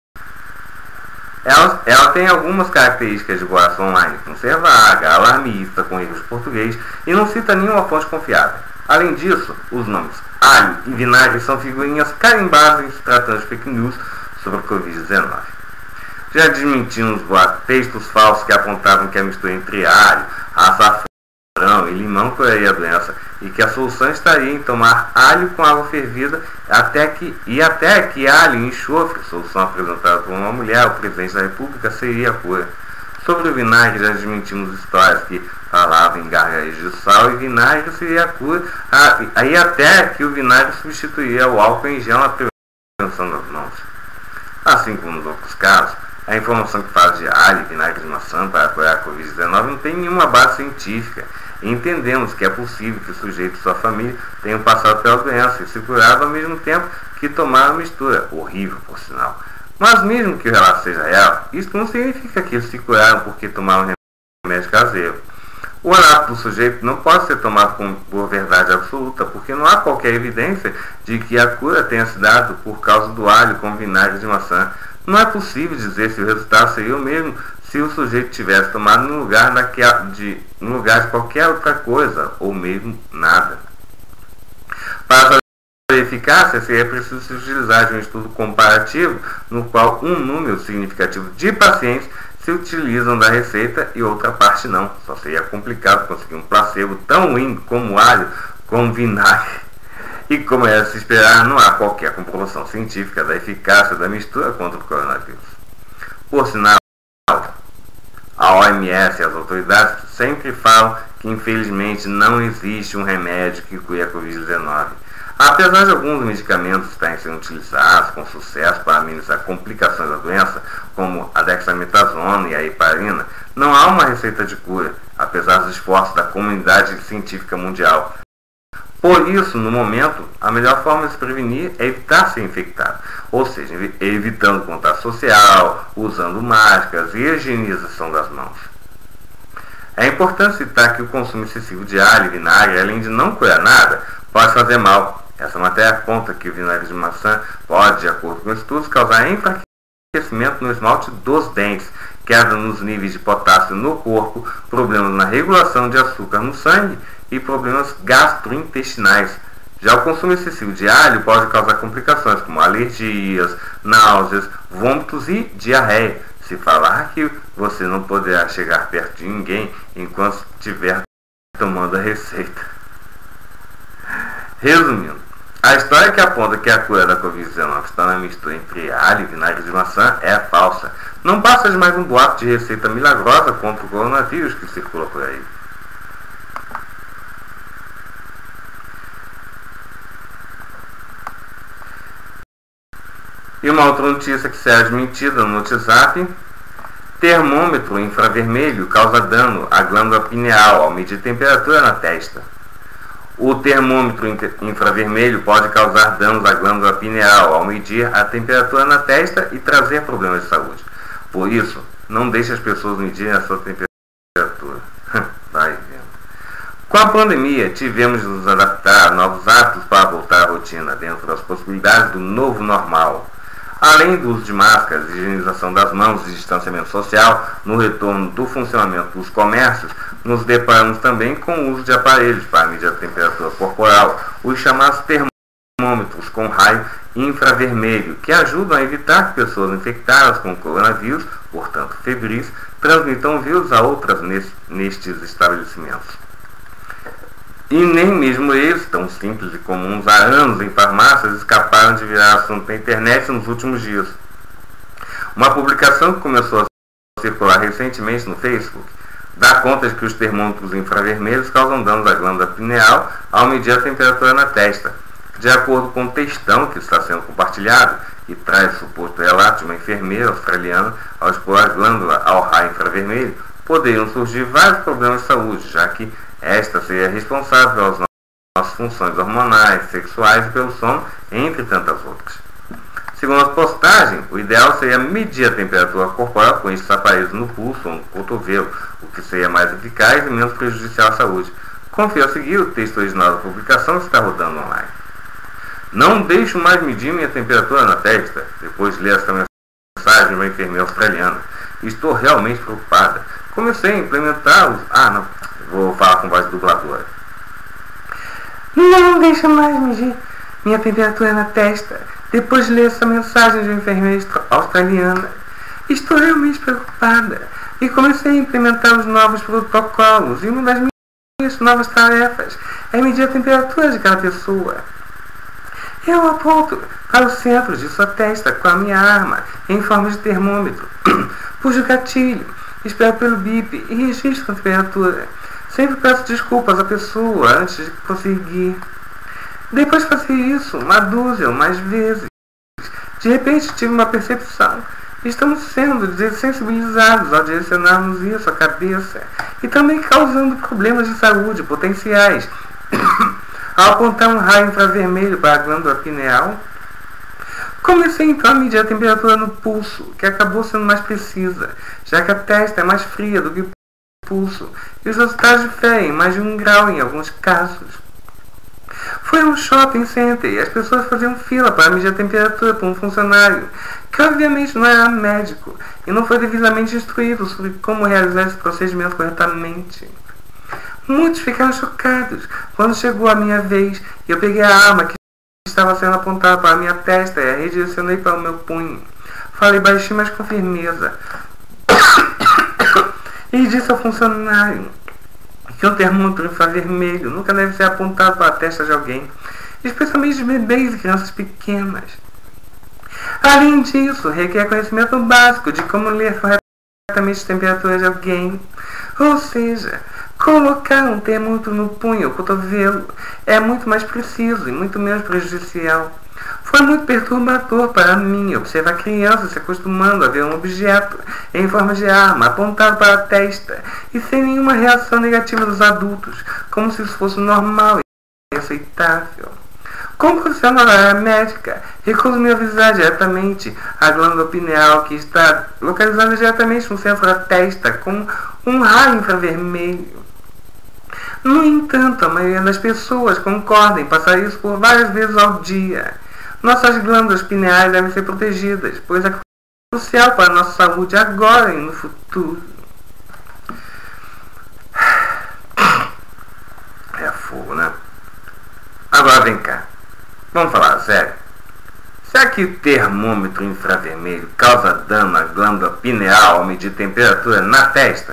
Ela, ela tem algumas características de boato online, como ser vaga, alarmista, com erros de português, e não cita nenhuma fonte confiável. Além disso, os nomes alho e vinagre são figurinhas carimbadas em se tratando de fake news sobre a covid dezenove. Já desmentindo os textos falsos que apontavam que a mistura entre alho, açafrão e limão curaria a doença e que a solução estaria em tomar alho com água fervida até que, e até que alho e enxofre, solução apresentada por uma mulher ao presidente da República, seria a cura. Sobre o vinagre, já desmentimos histórias que falavam em gargarejos de sal e vinagre seria a cura, aí até que o vinagre substituiria o álcool em gel na prevenção das mãos. Assim como nos outros casos, a informação que fala de alho e vinagre de maçã para curar a covid dezenove não tem nenhuma base científica. E entendemos que é possível que o sujeito e sua família tenham passado pela doença e se curado ao mesmo tempo que tomaram a mistura, horrível por sinal. Mas mesmo que o relato seja real, isso não significa que eles se curaram porque tomaram remédio caseiro. O relato do sujeito não pode ser tomado como por verdade absoluta, porque não há qualquer evidência de que a cura tenha se dado por causa do alho com vinagre de maçã. Não é possível dizer se o resultado seria o mesmo se o sujeito tivesse tomado no lugar, daquela, de, no lugar de qualquer outra coisa, ou mesmo nada. Para saber a eficácia, seria preciso se utilizar de um estudo comparativo, no qual um número significativo de pacientes se utilizam da receita e outra parte não. Só seria complicado conseguir um placebo tão ruim como alho com vinagre. E como era de se esperar, não há qualquer comprovação científica da eficácia da mistura contra o coronavírus. Por sinal, a O M S e as autoridades sempre falam que infelizmente não existe um remédio que cure a covid dezenove. Apesar de alguns medicamentos estarem sendo utilizados com sucesso para amenizar complicações da doença, como a dexametasona e a heparina, não há uma receita de cura, apesar dos esforços da comunidade científica mundial. Por isso, no momento, a melhor forma de se prevenir é evitar ser infectado, ou seja, evitando contato social, usando máscaras e higienização das mãos. É importante citar que o consumo excessivo de alho e vinagre, além de não curar nada, pode fazer mal. Essa matéria aponta que o vinagre de maçã pode, de acordo com estudos, causar enfraquecimento no esmalte dos dentes, queda nos níveis de potássio no corpo, problemas na regulação de açúcar no sangue e problemas gastrointestinais. Já o consumo excessivo de alho pode causar complicações como alergias, náuseas, vômitos e diarreia. Se falar que você não poderá chegar perto de ninguém enquanto estiver tomando a receita. Resumindo, a história que aponta que a cura da covid dezenove está na mistura entre alho e vinagre de maçã é falsa. Não passa de mais um boato de receita milagrosa contra o coronavírus que circula por aí. E uma outra notícia que serve de mentira no WhatsApp: termômetro infravermelho causa dano à glândula pineal ao medir temperatura na testa. O termômetro infravermelho pode causar danos à glândula pineal ao medir a temperatura na testa e trazer problemas de saúde. Por isso, não deixe as pessoas medirem a sua temperatura. Vai vendo. Com a pandemia, tivemos de nos adaptar a novos hábitos para voltar à rotina, dentro das possibilidades do novo normal. Além do uso de máscaras, higienização das mãos e distanciamento social, no retorno do funcionamento dos comércios, nos deparamos também com o uso de aparelhos para medir a temperatura corporal, os chamados termômetros com raio infravermelho, que ajudam a evitar que pessoas infectadas com coronavírus, portanto febris, transmitam o vírus a outras nestes estabelecimentos. E nem mesmo eles, tão simples e comuns há anos em farmácias, escaparam de virar assunto na internet nos últimos dias. Uma publicação que começou a circular recentemente no Facebook dá conta de que os termômetros infravermelhos causam danos à glândula pineal ao medir a temperatura na testa. De acordo com o textão que está sendo compartilhado, e traz o suposto relato de uma enfermeira australiana, ao expor a glândula ao raio infravermelho, poderiam surgir vários problemas de saúde, já que esta seria responsável pelas nossas funções hormonais, sexuais e pelo sono, entre tantas outras. Segundo a postagem, o ideal seria medir a temperatura corporal com estes aparelhos no pulso ou no cotovelo, o que seria mais eficaz e menos prejudicial à saúde. Confira a seguir o texto original da publicação que está rodando online. Não deixo mais medir minha temperatura na testa, depois de ler esta mensagem de uma enfermeira australiana. Estou realmente preocupada. Comecei a implementar os... Ah, não. Vou falar com voz dubladora. Não deixa mais medir minha temperatura na testa, depois de ler essa mensagem de uma enfermeira australiana. Estou realmente preocupada e comecei a implementar os novos protocolos, e uma das minhas novas tarefas é medir a temperatura de cada pessoa. Eu aponto para o centro de sua testa com a minha arma em forma de termômetro, puxo o gatilho, espero pelo bip e registro a temperatura. Sempre peço desculpas à pessoa antes de conseguir. Depois de fazer isso uma dúzia ou mais vezes, de repente tive uma percepção. Estamos sendo desensibilizados ao direcionarmos isso à cabeça e também causando problemas de saúde potenciais. Ao apontar um raio infravermelho para a glândula pineal, comecei então a medir a temperatura no pulso, que acabou sendo mais precisa, já que a testa é mais fria do que o pulso, e os resultados diferem mais de um grau em alguns casos. Foi um shopping center e as pessoas faziam fila para medir a temperatura por um funcionário, que obviamente não era médico e não foi devidamente instruído sobre como realizar esse procedimento corretamente. Muitos ficaram chocados quando chegou a minha vez e eu peguei a arma que estava sendo apontada para a minha testa e a redirecionei para o meu punho. Falei baixinho, mas com firmeza. E disse ao funcionário que o termômetro infravermelho nunca deve ser apontado para a testa de alguém, especialmente de bebês e crianças pequenas. Além disso, requer conhecimento básico de como ler corretamente a temperatura de alguém. Ou seja, colocar um termômetro no punho ou cotovelo é muito mais preciso e muito menos prejudicial. Foi muito perturbador para mim observar crianças se acostumando a ver um objeto em forma de arma apontado para a testa e sem nenhuma reação negativa dos adultos, como se isso fosse normal e aceitável. Como profissional da área médica, recuso-me a avisar diretamente a glândula pineal, que está localizada diretamente no centro da testa, com um raio infravermelho. No entanto, a maioria das pessoas concorda em passar isso por várias vezes ao dia. Nossas glândulas pineais devem ser protegidas, pois é crucial para a nossa saúde agora e no futuro. É fogo, né? Agora vem cá. Vamos falar sério. Será que o termômetro infravermelho causa dano à glândula pineal ao medir temperatura na testa?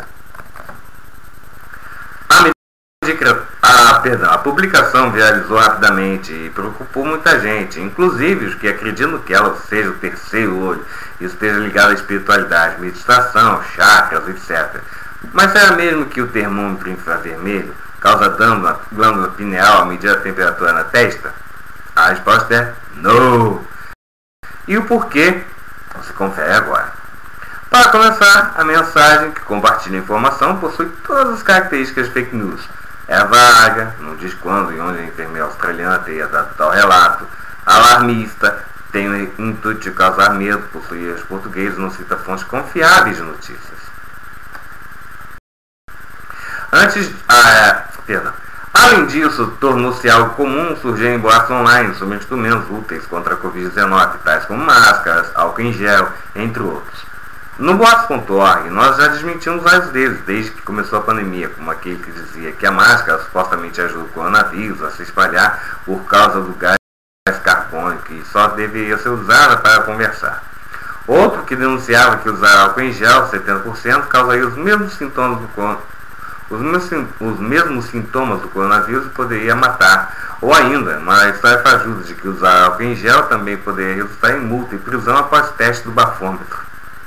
A, perdão, a publicação viralizou rapidamente e preocupou muita gente, inclusive os que acreditam que ela seja o terceiro olho e esteja ligado à espiritualidade, meditação, chakras, etcétera. Mas será mesmo que o termômetro infravermelho causa dano à glândula pineal ao medir a temperatura na testa? A resposta é não. E o porquê? Você confere agora. Para começar, a mensagem que compartilha a informação possui todas as características de fake news. É vaga, não diz quando e onde a enfermeira australiana teria dado tal relato. Alarmista, tem o intuito de causar medo, possui os portugueses, não cita fontes confiáveis de notícias. Antes, ah, perdão. Além disso, tornou-se algo comum surgirem boatos online sobre instrumentos úteis contra a covid dezenove, tais como máscaras, álcool em gel, entre outros. No boatos ponto org, nós já desmentimos vários deles desde que começou a pandemia, como aquele que dizia que a máscara supostamente ajuda o coronavírus a se espalhar por causa do gás carbônico e só deveria ser usada para conversar. Outro que denunciava que usar álcool em gel setenta por cento causaria os mesmos sintomas do coronavírus. Os mesmos, os mesmos sintomas do coronavírus poderia matar, ou ainda, uma história fajuta de que usar álcool em gel também poderia resultar em multa e prisão após teste do bafômetro.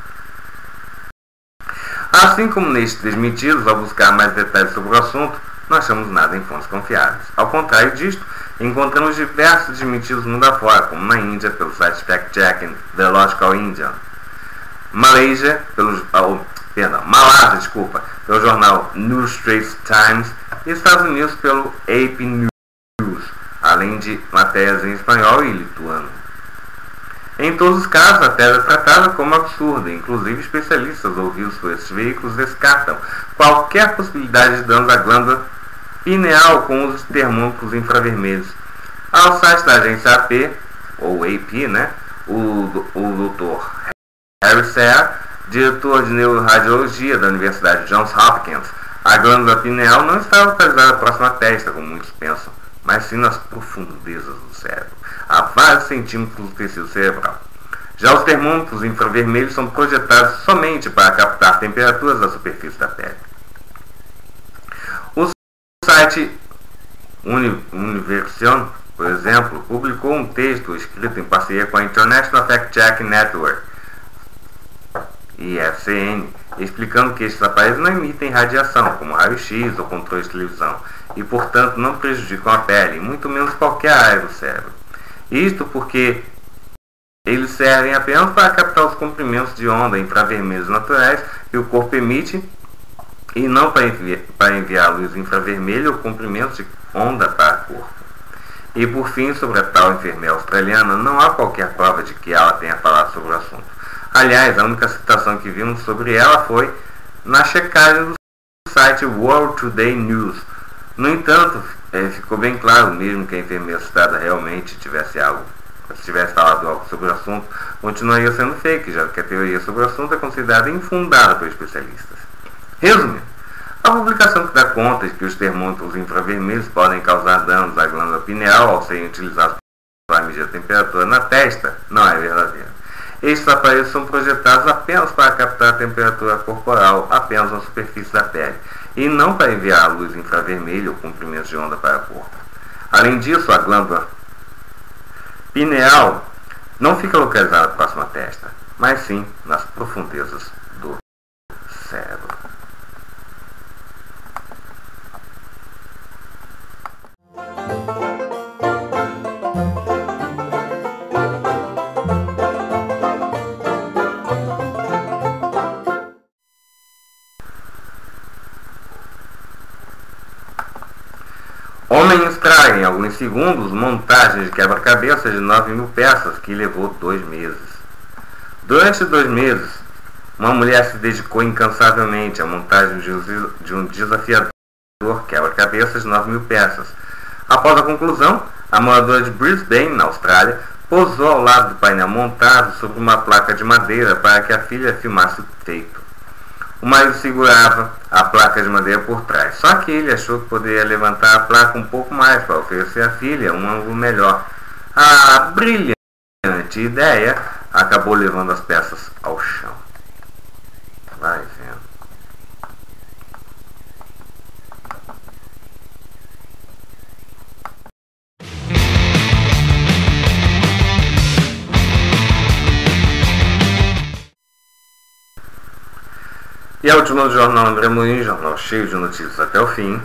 Assim como nestes desmentidos, ao buscar mais detalhes sobre o assunto, não achamos nada em fontes confiáveis. Ao contrário disto, encontramos diversos desmentidos mundo afora, como na Índia, pelo site Fact Checking The Logical Indian, Malásia, pelo, oh, perdão, Malásia, desculpa, pelo jornal New Straits Times e Estados Unidos pelo A P News. além de matérias em espanhol e lituano. Em todos os casos, a tese é tratada como absurda, inclusive especialistas ouvidos por esses veículos descartam qualquer possibilidade de danos à glândula pineal com uso de termômetros infravermelhos. Ao site da agência A P, ou A P, né, o, o doutor Harry Serra, diretor de neuroradiologia da Universidade Johns Hopkins, a glândula pineal não está localizada próxima à testa, como muitos pensam, mas sim nas profundezas do cérebro, a vários centímetros do tecido cerebral. Já os termômetros infravermelhos são projetados somente para captar temperaturas da superfície da pele. O site Uni Universion, por exemplo, publicou um texto escrito em parceria com a International Fact Checking Network, I F C N, explicando que estes aparelhos não emitem radiação, como raio-x ou controle de televisão, e portanto não prejudicam a pele, muito menos qualquer área do cérebro. Isto porque eles servem apenas para captar os comprimentos de onda infravermelhos naturais que o corpo emite, e não para enviar, para enviar luz infravermelha ou comprimentos de onda para o corpo. E por fim, sobre a tal enfermeira australiana, não há qualquer prova de que ela tenha falado sobre o assunto. Aliás, a única citação que vimos sobre ela foi na checagem do site World Today News. No entanto, é, ficou bem claro, mesmo que a enfermeira citada realmente tivesse algo, se tivesse falado algo sobre o assunto, continuaria sendo fake, já que a teoria sobre o assunto é considerada infundada por especialistas. Resumindo, a publicação que dá conta de que os termômetros infravermelhos podem causar danos à glândula pineal ao serem utilizados para medir a temperatura na testa não é verdadeira. Estes aparelhos são projetados apenas para captar a temperatura corporal apenas na superfície da pele, e não para enviar a luz infravermelha ou comprimentos de onda para o corpo. Além disso, a glândula pineal não fica localizada próxima à testa, mas sim nas profundezas do cérebro. Homem extrai em alguns segundos montagem de quebra-cabeça de nove mil peças que levou dois meses. Durante dois meses, uma mulher se dedicou incansavelmente à montagem de um desafiador quebra-cabeça de nove mil peças. Após a conclusão, a moradora de Brisbane, na Austrália, pousou ao lado do painel montado sobre uma placa de madeira para que a filha filmasse o feito. O marido segurava a placa de madeira por trás, só que ele achou que poderia levantar a placa um pouco mais para oferecer à filha um ângulo melhor. A brilhante ideia acabou levando as peças ao chão. Vai vendo. E a última do jornal André Morim, jornal cheio de notícias até o fim.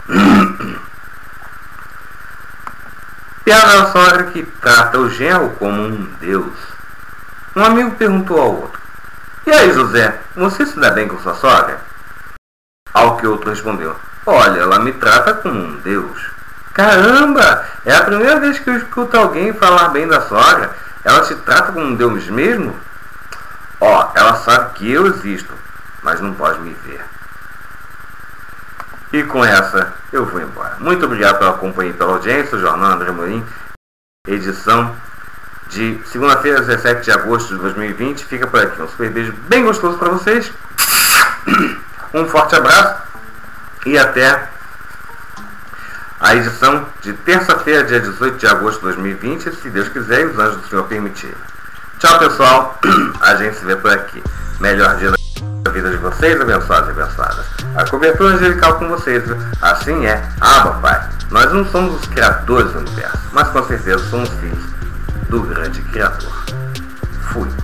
Piada da sogra que trata o genro como um deus. Um amigo perguntou ao outro: "E aí, José, você se dá bem com sua sogra?" Ao que o outro respondeu: "Olha, ela me trata como um deus." "Caramba, é a primeira vez que eu escuto alguém falar bem da sogra. Ela te trata como um deus mesmo?" "Ó, ela sabe que eu existo, mas não pode me ver." E com essa eu vou embora. Muito obrigado pela companhia e pela audiência. O jornal André Morim, edição de segunda-feira, dezessete de agosto de dois mil e vinte. Fica por aqui. Um super beijo bem gostoso para vocês. Um forte abraço. E até a edição de terça-feira, dia dezoito de agosto de dois mil e vinte. Se Deus quiser e os anjos do Senhor permitirem. Tchau, pessoal. A gente se vê por aqui. Melhor dia da vida de vocês, abençoados e abençoadas. A cobertura angelical com vocês, viu? Assim é. Ah, papai, nós não somos os criadores do universo, mas com certeza somos filhos do grande Criador. Fui.